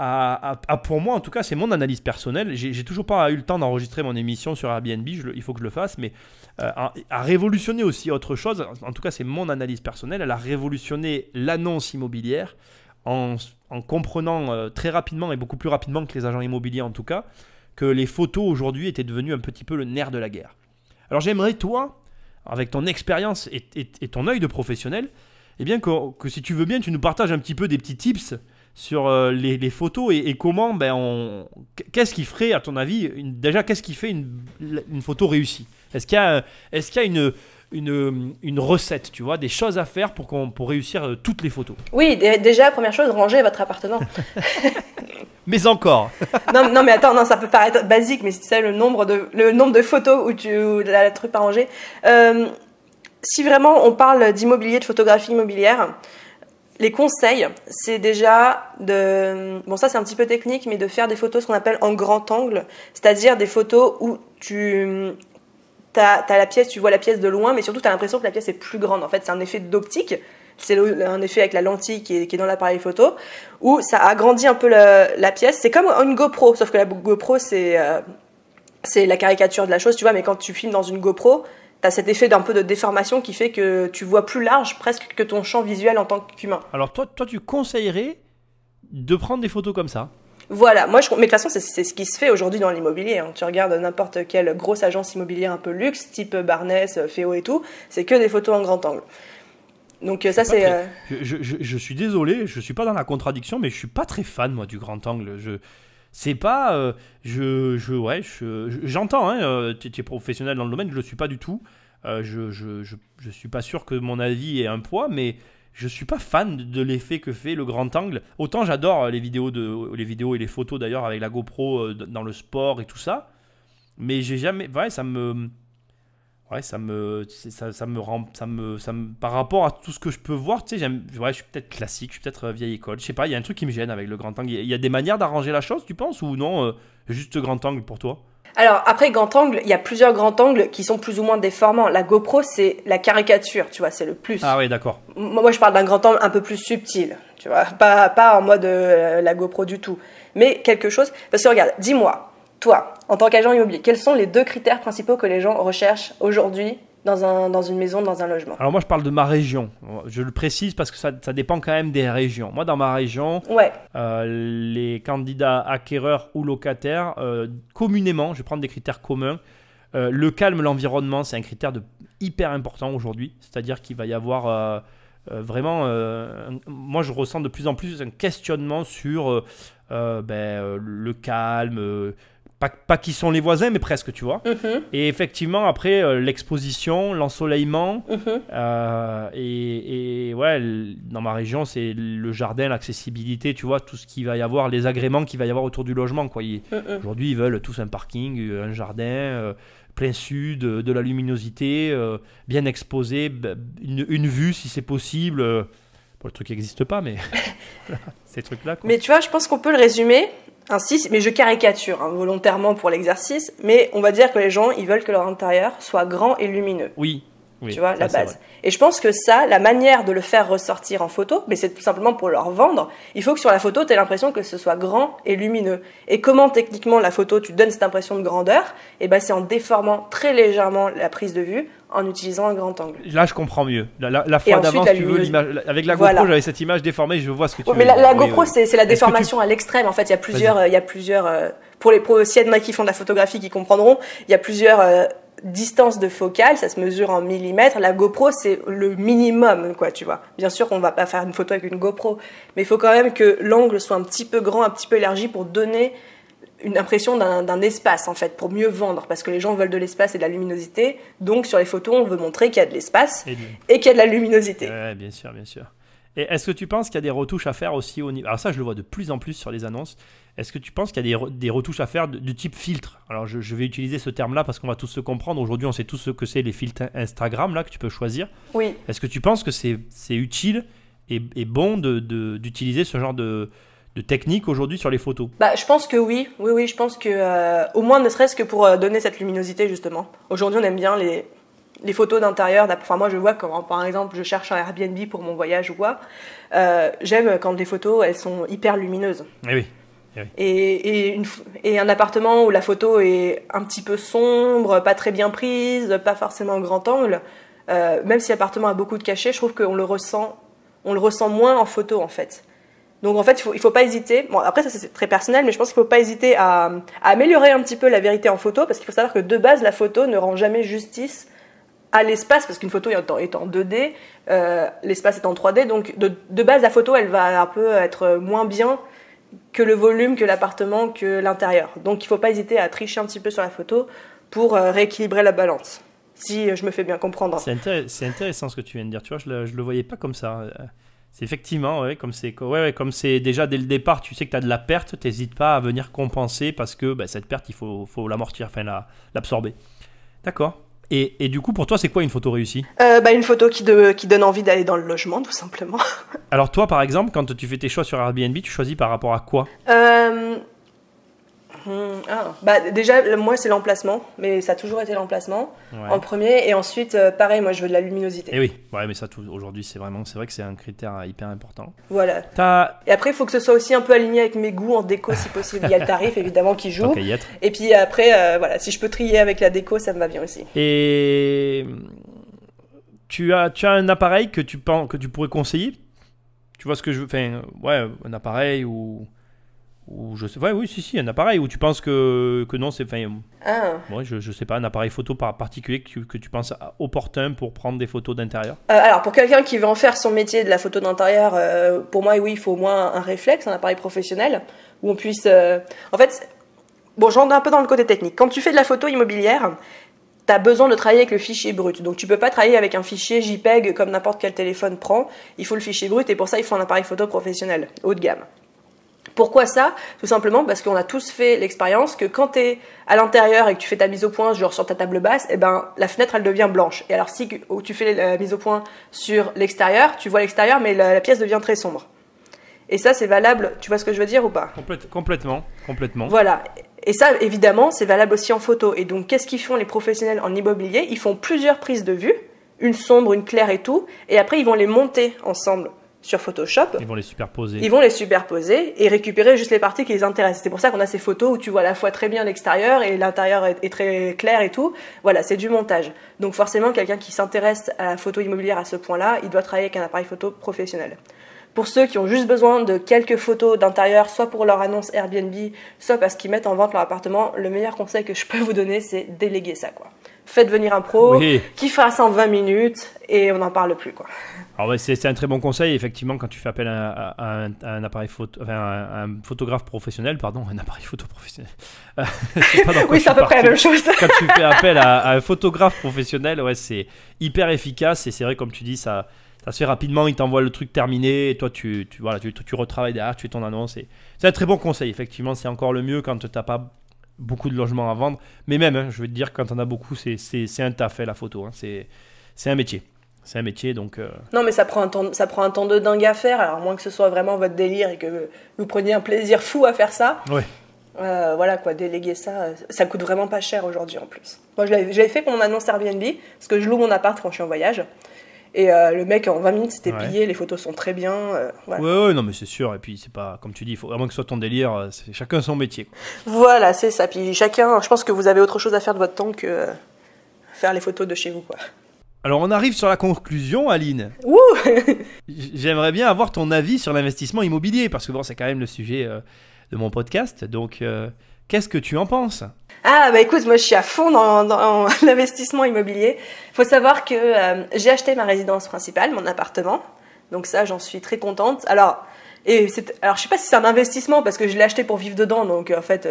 pour moi, en tout cas, c'est mon analyse personnelle. J'ai toujours pas eu le temps d'enregistrer mon émission sur Airbnb. Il faut que je le fasse, mais a révolutionné aussi autre chose. En tout cas, c'est mon analyse personnelle. Elle a révolutionné l'annonce immobilière en comprenant très rapidement et beaucoup plus rapidement que les agents immobiliers en tout cas, que les photos aujourd'hui étaient devenues un petit peu le nerf de la guerre. Alors j'aimerais, toi, avec ton expérience et ton œil de professionnel, eh bien que si tu veux bien, tu nous partages un petit peu des petits tips les photos et comment qu'est-ce qui ferait à ton avis déjà qu'est-ce qui fait une photo réussie? Est-ce qu'il y a une recette, tu vois, des choses à faire pour réussir toutes les photos? Oui, déjà, première chose, rangez votre appartement. Mais encore. non, mais attends, non, ça peut paraître basique, mais tu sais, le nombre de photos où la truc pas rangé. Si vraiment on parle d'immobilier, de photographie immobilière, les conseils, c'est déjà bon, ça c'est un petit peu technique, mais de faire des photos ce qu'on appelle en grand angle, c'est-à-dire des photos où t'as la pièce, tu vois la pièce de loin, mais surtout t'as l'impression que la pièce est plus grande. En fait, c'est un effet d'optique. C'est un effet avec la lentille qui est dans l'appareil photo, où ça agrandit un peu la pièce. C'est comme une GoPro, sauf que la GoPro, c'est la caricature de la chose, tu vois, mais quand tu filmes dans une GoPro, tu as cet effet d'un peu de déformation qui fait que tu vois plus large presque que ton champ visuel en tant qu'humain. Alors toi, tu conseillerais de prendre des photos comme ça? Voilà, mais de toute façon, c'est ce qui se fait aujourd'hui dans l'immobilier. Hein. Tu regardes n'importe quelle grosse agence immobilière un peu luxe, type Barnès, Féo et tout, c'est que des photos en grand angle. Donc ça c'est. Je suis désolé, je suis pas dans la contradiction, mais je suis pas très fan moi du grand angle. C'est pas, j'entends. Hein, tu es professionnel dans le domaine, je le suis pas du tout. Je suis pas sûr que mon avis ait un poids, mais je suis pas fan de l'effet que fait le grand angle. Autant j'adore les vidéos et les photos d'ailleurs avec la GoPro dans le sport et tout ça, mais j'ai jamais, par rapport à tout ce que je peux voir, tu sais, je suis peut-être classique, je suis peut-être vieille école, je sais pas, il y a un truc qui me gêne avec le grand angle. Il y a des manières d'arranger la chose, tu penses, ou non, juste grand angle pour toi? Alors après grand angle, il y a plusieurs grands angles qui sont plus ou moins déformants. La GoPro c'est la caricature, tu vois, c'est le plus. Ah oui, d'accord. Moi je parle d'un grand angle un peu plus subtil, tu vois, pas en mode la GoPro du tout, mais quelque chose. Parce que regarde, dis-moi. Toi, en tant qu'agent immobilier, quels sont les 2 critères principaux que les gens recherchent aujourd'hui dans une maison, dans un logement? Alors moi, je parle de ma région. Je le précise parce que ça dépend quand même des régions. Moi, dans ma région, ouais. Les candidats acquéreurs ou locataires, communément, je vais prendre des critères communs. Le calme, l'environnement, c'est un critère hyper important aujourd'hui. C'est-à-dire qu'il va y avoir vraiment... moi, je ressens de plus en plus un questionnement sur le calme... Pas qui sont les voisins, mais presque, tu vois. Mm-hmm. Et effectivement, après, l'exposition, l'ensoleillement, Mm-hmm. ouais, dans ma région, c'est le jardin, l'accessibilité, tu vois, tout ce qu'il va y avoir, les agréments qu'il va y avoir autour du logement, quoi. Aujourd'hui, ils veulent tous un parking, un jardin, plein sud, de la luminosité, bien exposé, une vue si c'est possible. Bon, le truc n'existe pas, mais ces trucs-là, quoi. Mais tu vois, je pense qu'on peut le résumer ainsi, mais je caricature volontairement pour l'exercice, mais on va dire que les gens, ils veulent que leur intérieur soit grand et lumineux. Oui, tu vois, ça, la base. Et je pense que ça, la manière de le faire ressortir en photo, mais c'est tout simplement pour leur vendre, il faut que sur la photo, tu aies l'impression que ce soit grand et lumineux. Et comment techniquement la photo, tu donnes cette impression de grandeur? Et ben c'est en déformant très légèrement la prise de vue, en utilisant un grand angle. Là, je comprends mieux. La fois d'avance, tu veux l'image. Avec la GoPro, voilà. J'avais cette image déformée, je vois ce que tu veux mais dire. La GoPro, c'est la déformation à l'extrême. En fait, il y a plusieurs pour s'il y en a qui font de la photographie qui comprendront, il y a plusieurs distances de focale, ça se mesure en millimètres. La GoPro, c'est le minimum, quoi, tu vois. Bien sûr qu'on va pas faire une photo avec une GoPro, mais il faut quand même que l'angle soit un petit peu grand, un petit peu élargi pour donner une impression d'un espace, en fait, pour mieux vendre, parce que les gens veulent de l'espace et de la luminosité. Donc, sur les photos, on veut montrer qu'il y a de l'espace et qu'il y a de la luminosité. Ouais, bien sûr, bien sûr. Et est-ce que tu penses qu'il y a des retouches à faire aussi au niveau... Alors ça, je le vois de plus en plus sur les annonces. Est-ce que tu penses qu'il y a des retouches à faire du type filtre? Alors, je vais utiliser ce terme-là parce qu'on va tous se comprendre. Aujourd'hui, on sait tous ce que c'est, les filtres Instagram, là, que tu peux choisir. Oui. Est-ce que tu penses que c'est utile et bon d'utiliser ce genre de technique aujourd'hui sur les photos? Bah, je pense que oui. Oui, je pense que au moins ne serait-ce que pour donner cette luminosité justement. Aujourd'hui, on aime bien les photos d'intérieur. Enfin, moi, je vois quand, par exemple, je cherche un Airbnb pour mon voyage ou quoi. J'aime quand les photos, elles sont hyper lumineuses. Eh oui. Et un appartement où la photo est un petit peu sombre, pas très bien prise, pas forcément grand angle. Même si l'appartement a beaucoup de cachets, je trouve qu'on le ressent moins en photo en fait. Donc en fait, il faut pas hésiter. Bon, après ça c'est très personnel, mais je pense qu'il faut pas hésiter à améliorer un petit peu la vérité en photo, parce qu'il faut savoir que de base la photo ne rend jamais justice à l'espace, parce qu'une photo est en 2D, l'espace est en 3D, donc de base la photo elle va un peu être moins bien que le volume, que l'appartement, que l'intérieur. Donc il ne faut pas hésiter à tricher un petit peu sur la photo pour rééquilibrer la balance, si je me fais bien comprendre. C'est intéressant ce que tu viens de dire, tu vois, je le voyais pas comme ça. C'est effectivement, comme c'est déjà dès le départ, tu sais que tu as de la perte, tu n'hésites pas à venir compenser parce que cette perte, il faut l'amortir, enfin l'absorber. D'accord. Et du coup, pour toi, c'est quoi une photo réussie ? Une photo qui donne envie d'aller dans le logement, tout simplement. Alors toi, par exemple, quand tu fais tes choix sur Airbnb, tu choisis par rapport à quoi ? Déjà, moi, c'est l'emplacement, mais ça a toujours été l'emplacement en premier. Et ensuite, pareil, moi, je veux de la luminosité. Et oui, mais ça, aujourd'hui, c'est vrai que c'est un critère hyper important. Voilà. Et après, il faut que ce soit aussi un peu aligné avec mes goûts en déco, si possible. Il y a le tarif, évidemment, qui joue. Tant qu'à y être. Et puis après, si je peux trier avec la déco, ça me va bien aussi. Et tu as un appareil que tu pourrais conseiller ? Tu vois ce que je veux ? Enfin, un appareil ou je sais, si, un appareil où tu penses que non, c'est, je sais pas, un appareil photo particulier que tu penses opportun pour prendre des photos d'intérieur. Alors pour quelqu'un qui veut en faire son métier de la photo d'intérieur, pour moi oui, il faut au moins un réflexe, un appareil professionnel où on puisse. En fait, je rentre un peu dans le côté technique. Quand tu fais de la photo immobilière, tu as besoin de travailler avec le fichier brut. Donc tu peux pas travailler avec un fichier JPEG comme n'importe quel téléphone prend. Il faut le fichier brut et pour ça il faut un appareil photo professionnel, haut de gamme. Pourquoi ça ? Tout simplement parce qu'on a tous fait l'expérience que quand tu es à l'intérieur et que tu fais ta mise au point genre sur ta table basse, la fenêtre elle devient blanche. Et alors si tu fais la mise au point sur l'extérieur, tu vois l'extérieur mais la pièce devient très sombre. Et ça c'est valable, tu vois ce que je veux dire ou pas ? Complètement. Voilà. Et ça évidemment c'est valable aussi en photo. Et donc qu'est-ce qu'ils font les professionnels en immobilier ? Ils font plusieurs prises de vue, une sombre, une claire et tout, et après ils vont les monter ensemble sur Photoshop. Ils vont les superposer. Et récupérer juste les parties qui les intéressent. C'est pour ça qu'on a ces photos où tu vois à la fois très bien l'extérieur et l'intérieur est très clair et tout. Voilà, c'est du montage. Donc forcément, quelqu'un qui s'intéresse à la photo immobilière à ce point-là, il doit travailler avec un appareil photo professionnel. Pour ceux qui ont juste besoin de quelques photos d'intérieur, soit pour leur annonce Airbnb, soit parce qu'ils mettent en vente leur appartement, le meilleur conseil que je peux vous donner, c'est déléguer ça, quoi. Faites venir un pro qui fera ça en 20 minutes et on n'en parle plus, quoi. Alors c'est un très bon conseil, effectivement, quand tu fais appel à un appareil photo, un photographe professionnel, un appareil photo professionnel. Oui, c'est à peu près la même chose. Quand tu fais appel à un photographe professionnel, c'est hyper efficace et c'est vrai, comme tu dis, ça se fait rapidement, il t'envoie le truc terminé et toi tu retravailles derrière, tu fais ton annonce. C'est un très bon conseil, effectivement, c'est encore le mieux quand tu n'as pas beaucoup de logements à vendre, mais même, je veux te dire, quand on a beaucoup, c'est un taf, la photo, c'est un métier. C'est un métier, donc... Non, mais ça prend un temps de dingue à faire, alors à moins que ce soit vraiment votre délire et que vous preniez un plaisir fou à faire ça. Ouais. Voilà, quoi, déléguer ça coûte vraiment pas cher aujourd'hui en plus. Moi, je l'avais fait pour mon annonce Airbnb, parce que je loue mon appart quand je suis en voyage. Et le mec, en 20 minutes, c'était plié, les photos sont très bien. Voilà. Ouais, non, mais c'est sûr. Et puis, c'est pas, comme tu dis, à moins que ce soit ton délire, c'est chacun son métier, quoi. Voilà, c'est ça. Puis chacun, je pense que vous avez autre chose à faire de votre temps que faire les photos de chez vous, quoi. Alors, on arrive sur la conclusion, Aline. Ouh. J'aimerais bien avoir ton avis sur l'investissement immobilier, parce que c'est quand même le sujet de mon podcast. Donc, qu'est-ce que tu en penses ? Écoute, moi je suis à fond dans l'investissement immobilier. Il faut savoir que j'ai acheté ma résidence principale, mon appartement. Donc ça, j'en suis très contente. Alors je sais pas si c'est un investissement parce que je l'ai acheté pour vivre dedans. Donc en fait,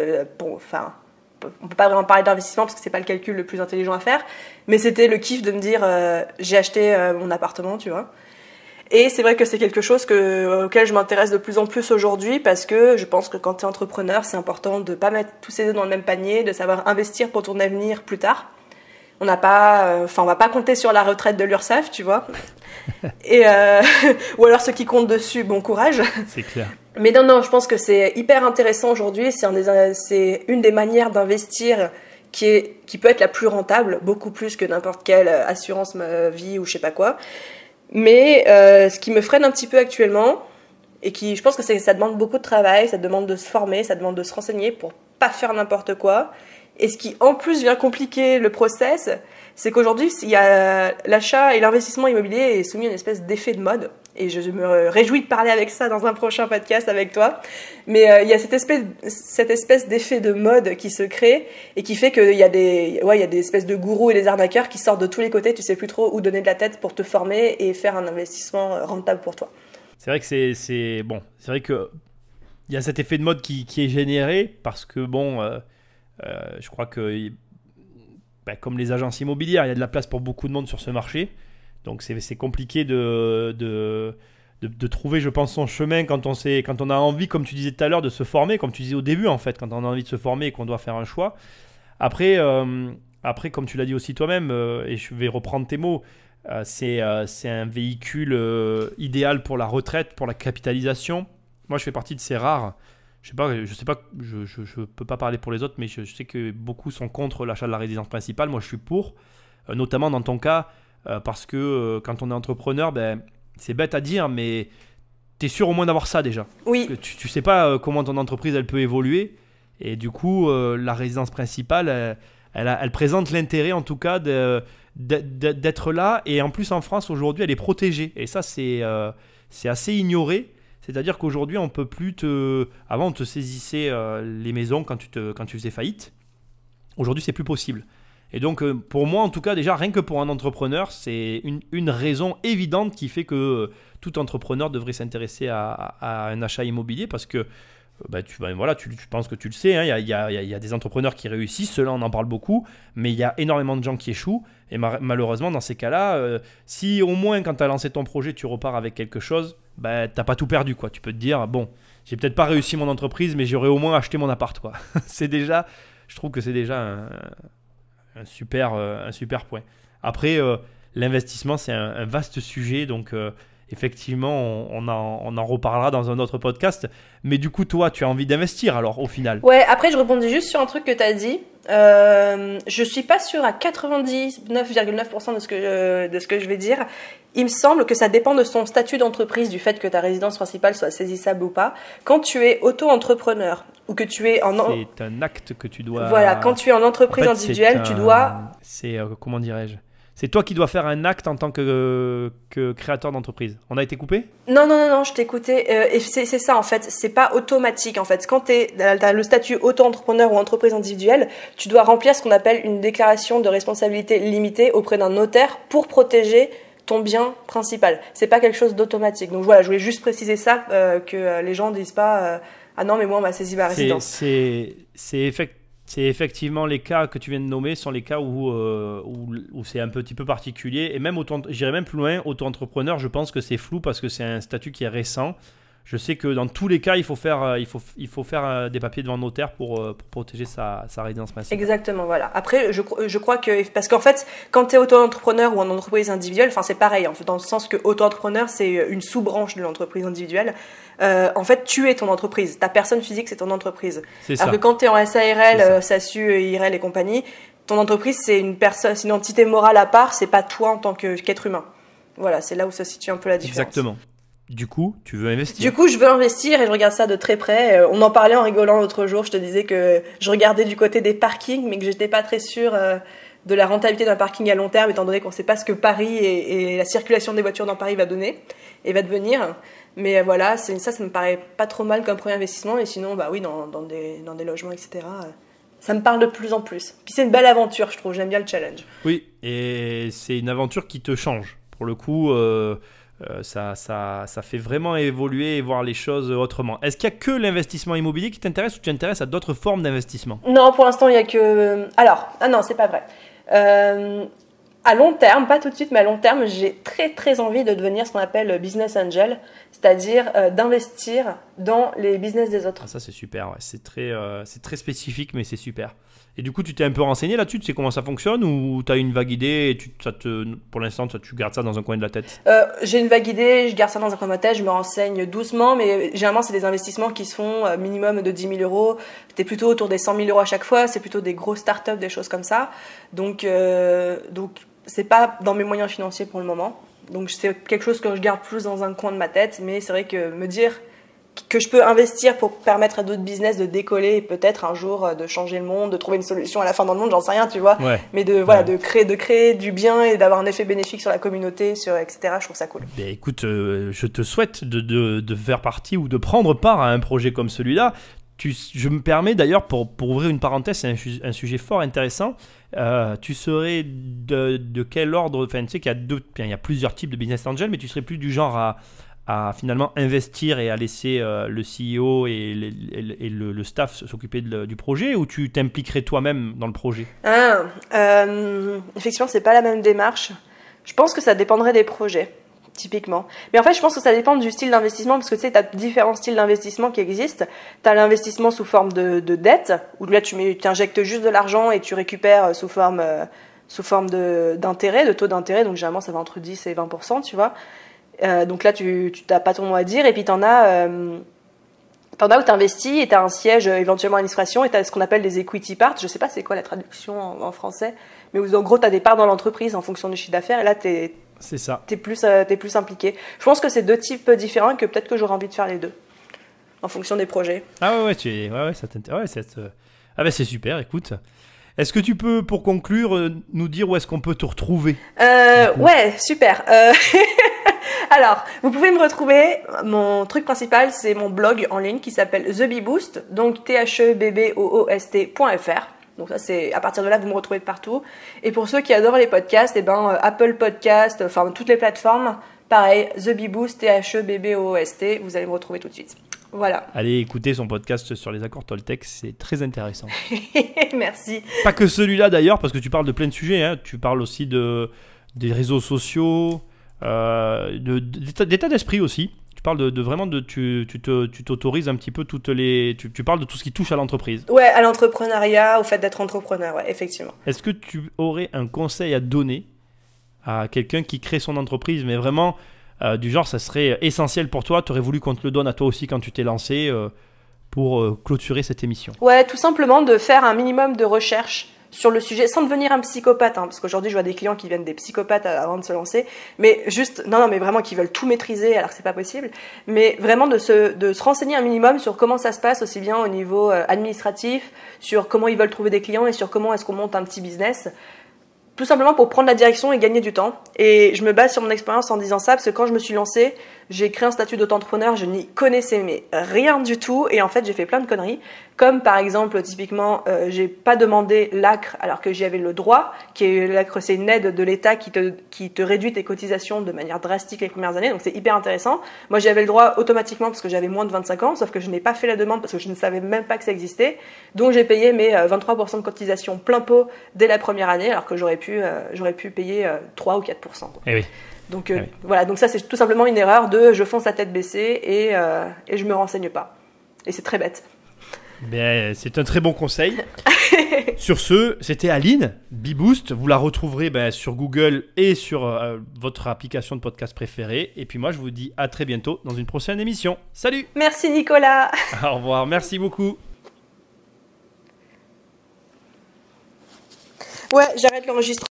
on peut pas vraiment parler d'investissement parce que c'est pas le calcul le plus intelligent à faire. Mais c'était le kiff de me dire j'ai acheté mon appartement, tu vois. Et c'est vrai que c'est quelque chose auquel je m'intéresse de plus en plus aujourd'hui parce que je pense que quand tu es entrepreneur, c'est important de ne pas mettre tous ses œufs dans le même panier, de savoir investir pour ton avenir plus tard. On va pas compter sur la retraite de l'URSSAF, tu vois. Et ou alors ceux qui comptent dessus, bon courage. C'est clair. Mais non, je pense que c'est hyper intéressant aujourd'hui. C'est une des manières d'investir qui peut être la plus rentable, beaucoup plus que n'importe quelle assurance vie ou je sais pas quoi. Mais ce qui me freine un petit peu actuellement, et je pense que ça demande beaucoup de travail, ça demande de se former, ça demande de se renseigner pour pas faire n'importe quoi. Et ce qui en plus vient compliquer le process, c'est qu'aujourd'hui, l'achat et l'investissement immobilier est soumis à une espèce d'effet de mode. Et je me réjouis de parler avec ça dans un prochain podcast avec toi. Mais il y a cette espèce d'effet de mode qui se crée et qui fait qu'il y a il y a des espèces de gourous et des arnaqueurs qui sortent de tous les côtés. Tu sais plus trop où donner de la tête pour te former et faire un investissement rentable pour toi. C'est vrai que c'est vrai que il y a cet effet de mode qui est généré parce que je crois que comme les agences immobilières, il y a de la place pour beaucoup de monde sur ce marché. Donc c'est compliqué de trouver, je pense, son chemin quand on a envie, comme tu disais tout à l'heure, de se former, comme tu disais au début en fait, quand on a envie de se former et qu'on doit faire un choix. Après, comme tu l'as dit aussi toi-même, et je vais reprendre tes mots, c'est un véhicule idéal pour la retraite, pour la capitalisation. Moi, je fais partie de ces rares. Je peux pas parler pour les autres, mais je sais que beaucoup sont contre l'achat de la résidence principale. Moi, je suis pour, notamment dans ton cas. Parce que quand on est entrepreneur, c'est bête à dire, mais tu es sûr au moins d'avoir ça déjà. Oui. Tu sais pas comment ton entreprise elle peut évoluer. Et du coup, la résidence principale, elle présente l'intérêt en tout cas d'être là. Et en plus, en France, aujourd'hui, elle est protégée. Et ça, c'est assez ignoré. C'est-à-dire qu'aujourd'hui, on peut plus Avant, on te saisissait les maisons quand tu faisais faillite. Aujourd'hui, c'est plus possible. Et donc, pour moi, en tout cas, déjà, rien que pour un entrepreneur, c'est une raison évidente qui fait que tout entrepreneur devrait s'intéresser à un achat immobilier parce que tu penses que tu le sais, hein, il y a des entrepreneurs qui réussissent, ceux-là, on en parle beaucoup, mais il y a énormément de gens qui échouent. Et malheureusement, dans ces cas-là, si au moins, quand tu as lancé ton projet, tu repars avec quelque chose, tu n'as pas tout perdu, quoi. Tu peux te dire, bon, j'ai peut-être pas réussi mon entreprise, mais j'aurais au moins acheté mon appart, quoi. Je trouve que c'est déjà un super point. Après, l'investissement, c'est un vaste sujet, donc effectivement, on en reparlera dans un autre podcast. Mais du coup, toi, tu as envie d'investir alors au final? Ouais, après, je rebondis juste sur un truc que tu as dit. Je suis pas sûre à 99,9% de ce que je vais dire. Il me semble que ça dépend de son statut d'entreprise, du fait que ta résidence principale soit saisissable ou pas. Quand tu es auto-entrepreneur ou que tu es c'est un acte que tu dois... Voilà, quand tu es en entreprise individuelle, tu dois... comment dirais-je? C'est toi qui dois faire un acte en tant que créateur d'entreprise. On a été coupé? Non, je t'écoutais. Et c'est ça, en fait. C'est pas automatique, en fait. Quand t'as le statut auto-entrepreneur ou entreprise individuelle, tu dois remplir ce qu'on appelle une déclaration de responsabilité limitée auprès d'un notaire pour protéger ton bien principal. C'est pas quelque chose d'automatique. Donc voilà, je voulais juste préciser ça, que les gens disent pas ah non, mais moi, on m'a saisi ma résidence. C'est effectivement les cas que tu viens de nommer sont les cas où c'est un petit peu particulier. Et même, j'irais même plus loin, auto-entrepreneur, je pense que c'est flou parce que c'est un statut qui est récent. Je sais que dans tous les cas, il faut faire des papiers devant le notaire pour protéger sa résidence principale. Exactement, voilà. Après, je crois que... Parce qu'en fait, quand tu es auto-entrepreneur ou en entreprise individuelle, c'est pareil, en fait, dans le sens que auto-entrepreneur, c'est une sous-branche de l'entreprise individuelle. En fait, tu es ton entreprise. Ta personne physique, c'est ton entreprise. C'est Alors ça. que quand tu es en SARL, SASU, IRL et compagnie, ton entreprise, c'est une entité morale à part, c'est pas toi en tant qu'être humain. Voilà, c'est là où se situe un peu la différence. Exactement. Du coup, tu veux investir? Du coup, je veux investir et je regarde ça de très près. On en parlait en rigolant l'autre jour. Je te disais que je regardais du côté des parkings, mais que j'étais pas très sûre de la rentabilité d'un parking à long terme, étant donné qu'on sait pas ce que Paris et la circulation des voitures dans Paris va donner et va devenir. Mais voilà, ça me paraît pas trop mal comme premier investissement. Et sinon, oui, dans des logements, etc., ça me parle de plus en plus. Puis c'est une belle aventure, je trouve. J'aime bien le challenge. Oui, et c'est une aventure qui te change. Pour le coup... ça fait vraiment évoluer et voir les choses autrement. Est-ce qu'il n'y a que l'investissement immobilier qui t'intéresse ou tu t'intéresses à d'autres formes d'investissement? Non, pour l'instant, il n'y a que... Alors, non, c'est pas vrai. À long terme, pas tout de suite, mais à long terme, j'ai très très envie de devenir ce qu'on appelle business angel, c'est-à-dire d'investir dans les business des autres. Ah, ça, c'est super. Ouais. C'est très spécifique, mais c'est super. Et du coup, tu t'es un peu renseigné là-dessus? Tu sais comment ça fonctionne ou tu as une vague idée et pour l'instant, tu gardes ça dans un coin de la tête? J'ai une vague idée, je garde ça dans un coin de ma tête, je me renseigne doucement, mais généralement, c'est des investissements qui se font minimum de 10 000 euros. C'était plutôt autour des 100 000 euros à chaque fois, c'est plutôt des grosses startups, des choses comme ça. Donc c'est pas dans mes moyens financiers pour le moment. Donc c'est quelque chose que je garde plus dans un coin de ma tête, mais c'est vrai que me dire que je peux investir pour permettre à d'autres business de décoller et peut-être un jour de changer le monde, de trouver une solution à la fin dans le monde, j'en sais rien, tu vois. Ouais. Mais de créer du bien et d'avoir un effet bénéfique sur la communauté, etc. Je trouve ça cool. Ben, écoute, je te souhaite de faire partie ou de prendre part à un projet comme celui-là. Je me permets d'ailleurs, pour ouvrir une parenthèse, c'est un sujet fort intéressant. Tu serais de quel ordre? Enfin, tu sais qu'il y a plusieurs types de business angel, mais tu serais plus du genre à finalement investir et à laisser le CEO et le staff s'occuper du projet, ou tu t'impliquerais toi-même dans le projet? Effectivement, c'est pas la même démarche. Je pense que ça dépendrait des projets, typiquement. Mais en fait, je pense que ça dépend du style d'investissement, parce que tu sais, tu as différents styles d'investissement qui existent. Tu as l'investissement sous forme de dette, où là, tu injectes juste de l'argent et tu récupères sous forme d'intérêt, de taux d'intérêt. Donc, généralement, ça va entre 10 et 20%, tu vois. Donc là, tu n'as pas ton mot à dire. Et puis, t'en as où tu investis et tu as un siège éventuellement à l'administration et tu as ce qu'on appelle des equity parts. Je sais pas c'est quoi la traduction en français, mais où en gros, tu as des parts dans l'entreprise en fonction du chiffre d'affaires. Et là, c'est ça. T'es plus impliqué. Je pense que c'est deux types différents et que peut-être que j'aurais envie de faire les deux en fonction des projets. Ah ouais, ça t'intéresse. Ah ben c'est super, écoute. Est-ce que tu peux, pour conclure, nous dire où est-ce qu'on peut te retrouver? Ouais, super. Alors, vous pouvez me retrouver, mon truc principal, c'est mon blog en ligne qui s'appelle The Bee Boost, donc theboost.fr. Donc ça, c'est à partir de là, vous me retrouvez de partout. Et pour ceux qui adorent les podcasts, Apple Podcast, enfin toutes les plateformes, pareil, The Bee Boost, theboost, vous allez me retrouver tout de suite. Voilà. Allez écouter son podcast sur les accords Toltec, c'est très intéressant. Merci. Pas que celui-là d'ailleurs, parce que tu parles de plein de sujets, hein. Tu parles aussi des réseaux sociaux, d'état d'esprit aussi. Tu parles tu t'autorises un petit peu tu parles de tout ce qui touche à l'entreprise. Ouais, à l'entrepreneuriat, au fait d'être entrepreneur, ouais, effectivement. Est-ce que tu aurais un conseil à donner à quelqu'un qui crée son entreprise, mais vraiment du genre, ça serait essentiel pour toi, tu aurais voulu qu'on te le donne à toi aussi quand tu t'es lancé pour clôturer cette émission? Ouais, tout simplement de faire un minimum de recherche sur le sujet, sans devenir un psychopathe, parce qu'aujourd'hui je vois des clients qui viennent des psychopathes avant de se lancer, mais juste, non, mais vraiment qui veulent tout maîtriser alors que c'est pas possible, mais vraiment de se renseigner un minimum sur comment ça se passe, aussi bien au niveau administratif, sur comment ils veulent trouver des clients et sur comment est-ce qu'on monte un petit business. Tout simplement pour prendre la direction et gagner du temps. Et je me base sur mon expérience en disant ça, parce que quand je me suis lancée, j'ai créé un statut d'auto-entrepreneur, je n'y connaissais mais rien du tout, et en fait j'ai fait plein de conneries, comme par exemple typiquement j'ai pas demandé l'ACRE alors que j'y avais le droit, l'ACRE c'est une aide de l'État qui te réduit tes cotisations de manière drastique les premières années, donc c'est hyper intéressant. Moi j'y avais le droit automatiquement parce que j'avais moins de 25 ans, sauf que je n'ai pas fait la demande parce que je ne savais même pas que ça existait, donc j'ai payé mes 23% de cotisation plein pot dès la première année, alors que j'aurais pu payer 3 ou 4%. Eh oui. Donc voilà, donc ça c'est tout simplement une erreur de je fonce à tête baissée et je me renseigne pas. Et c'est très bête. Ben, c'est un très bon conseil. Sur ce, c'était Aline, Bee Boost. Vous la retrouverez sur Google et sur votre application de podcast préférée. Et puis moi, je vous dis à très bientôt dans une prochaine émission. Salut! Merci Nicolas! Au revoir, merci beaucoup. Ouais, j'arrête l'enregistrement.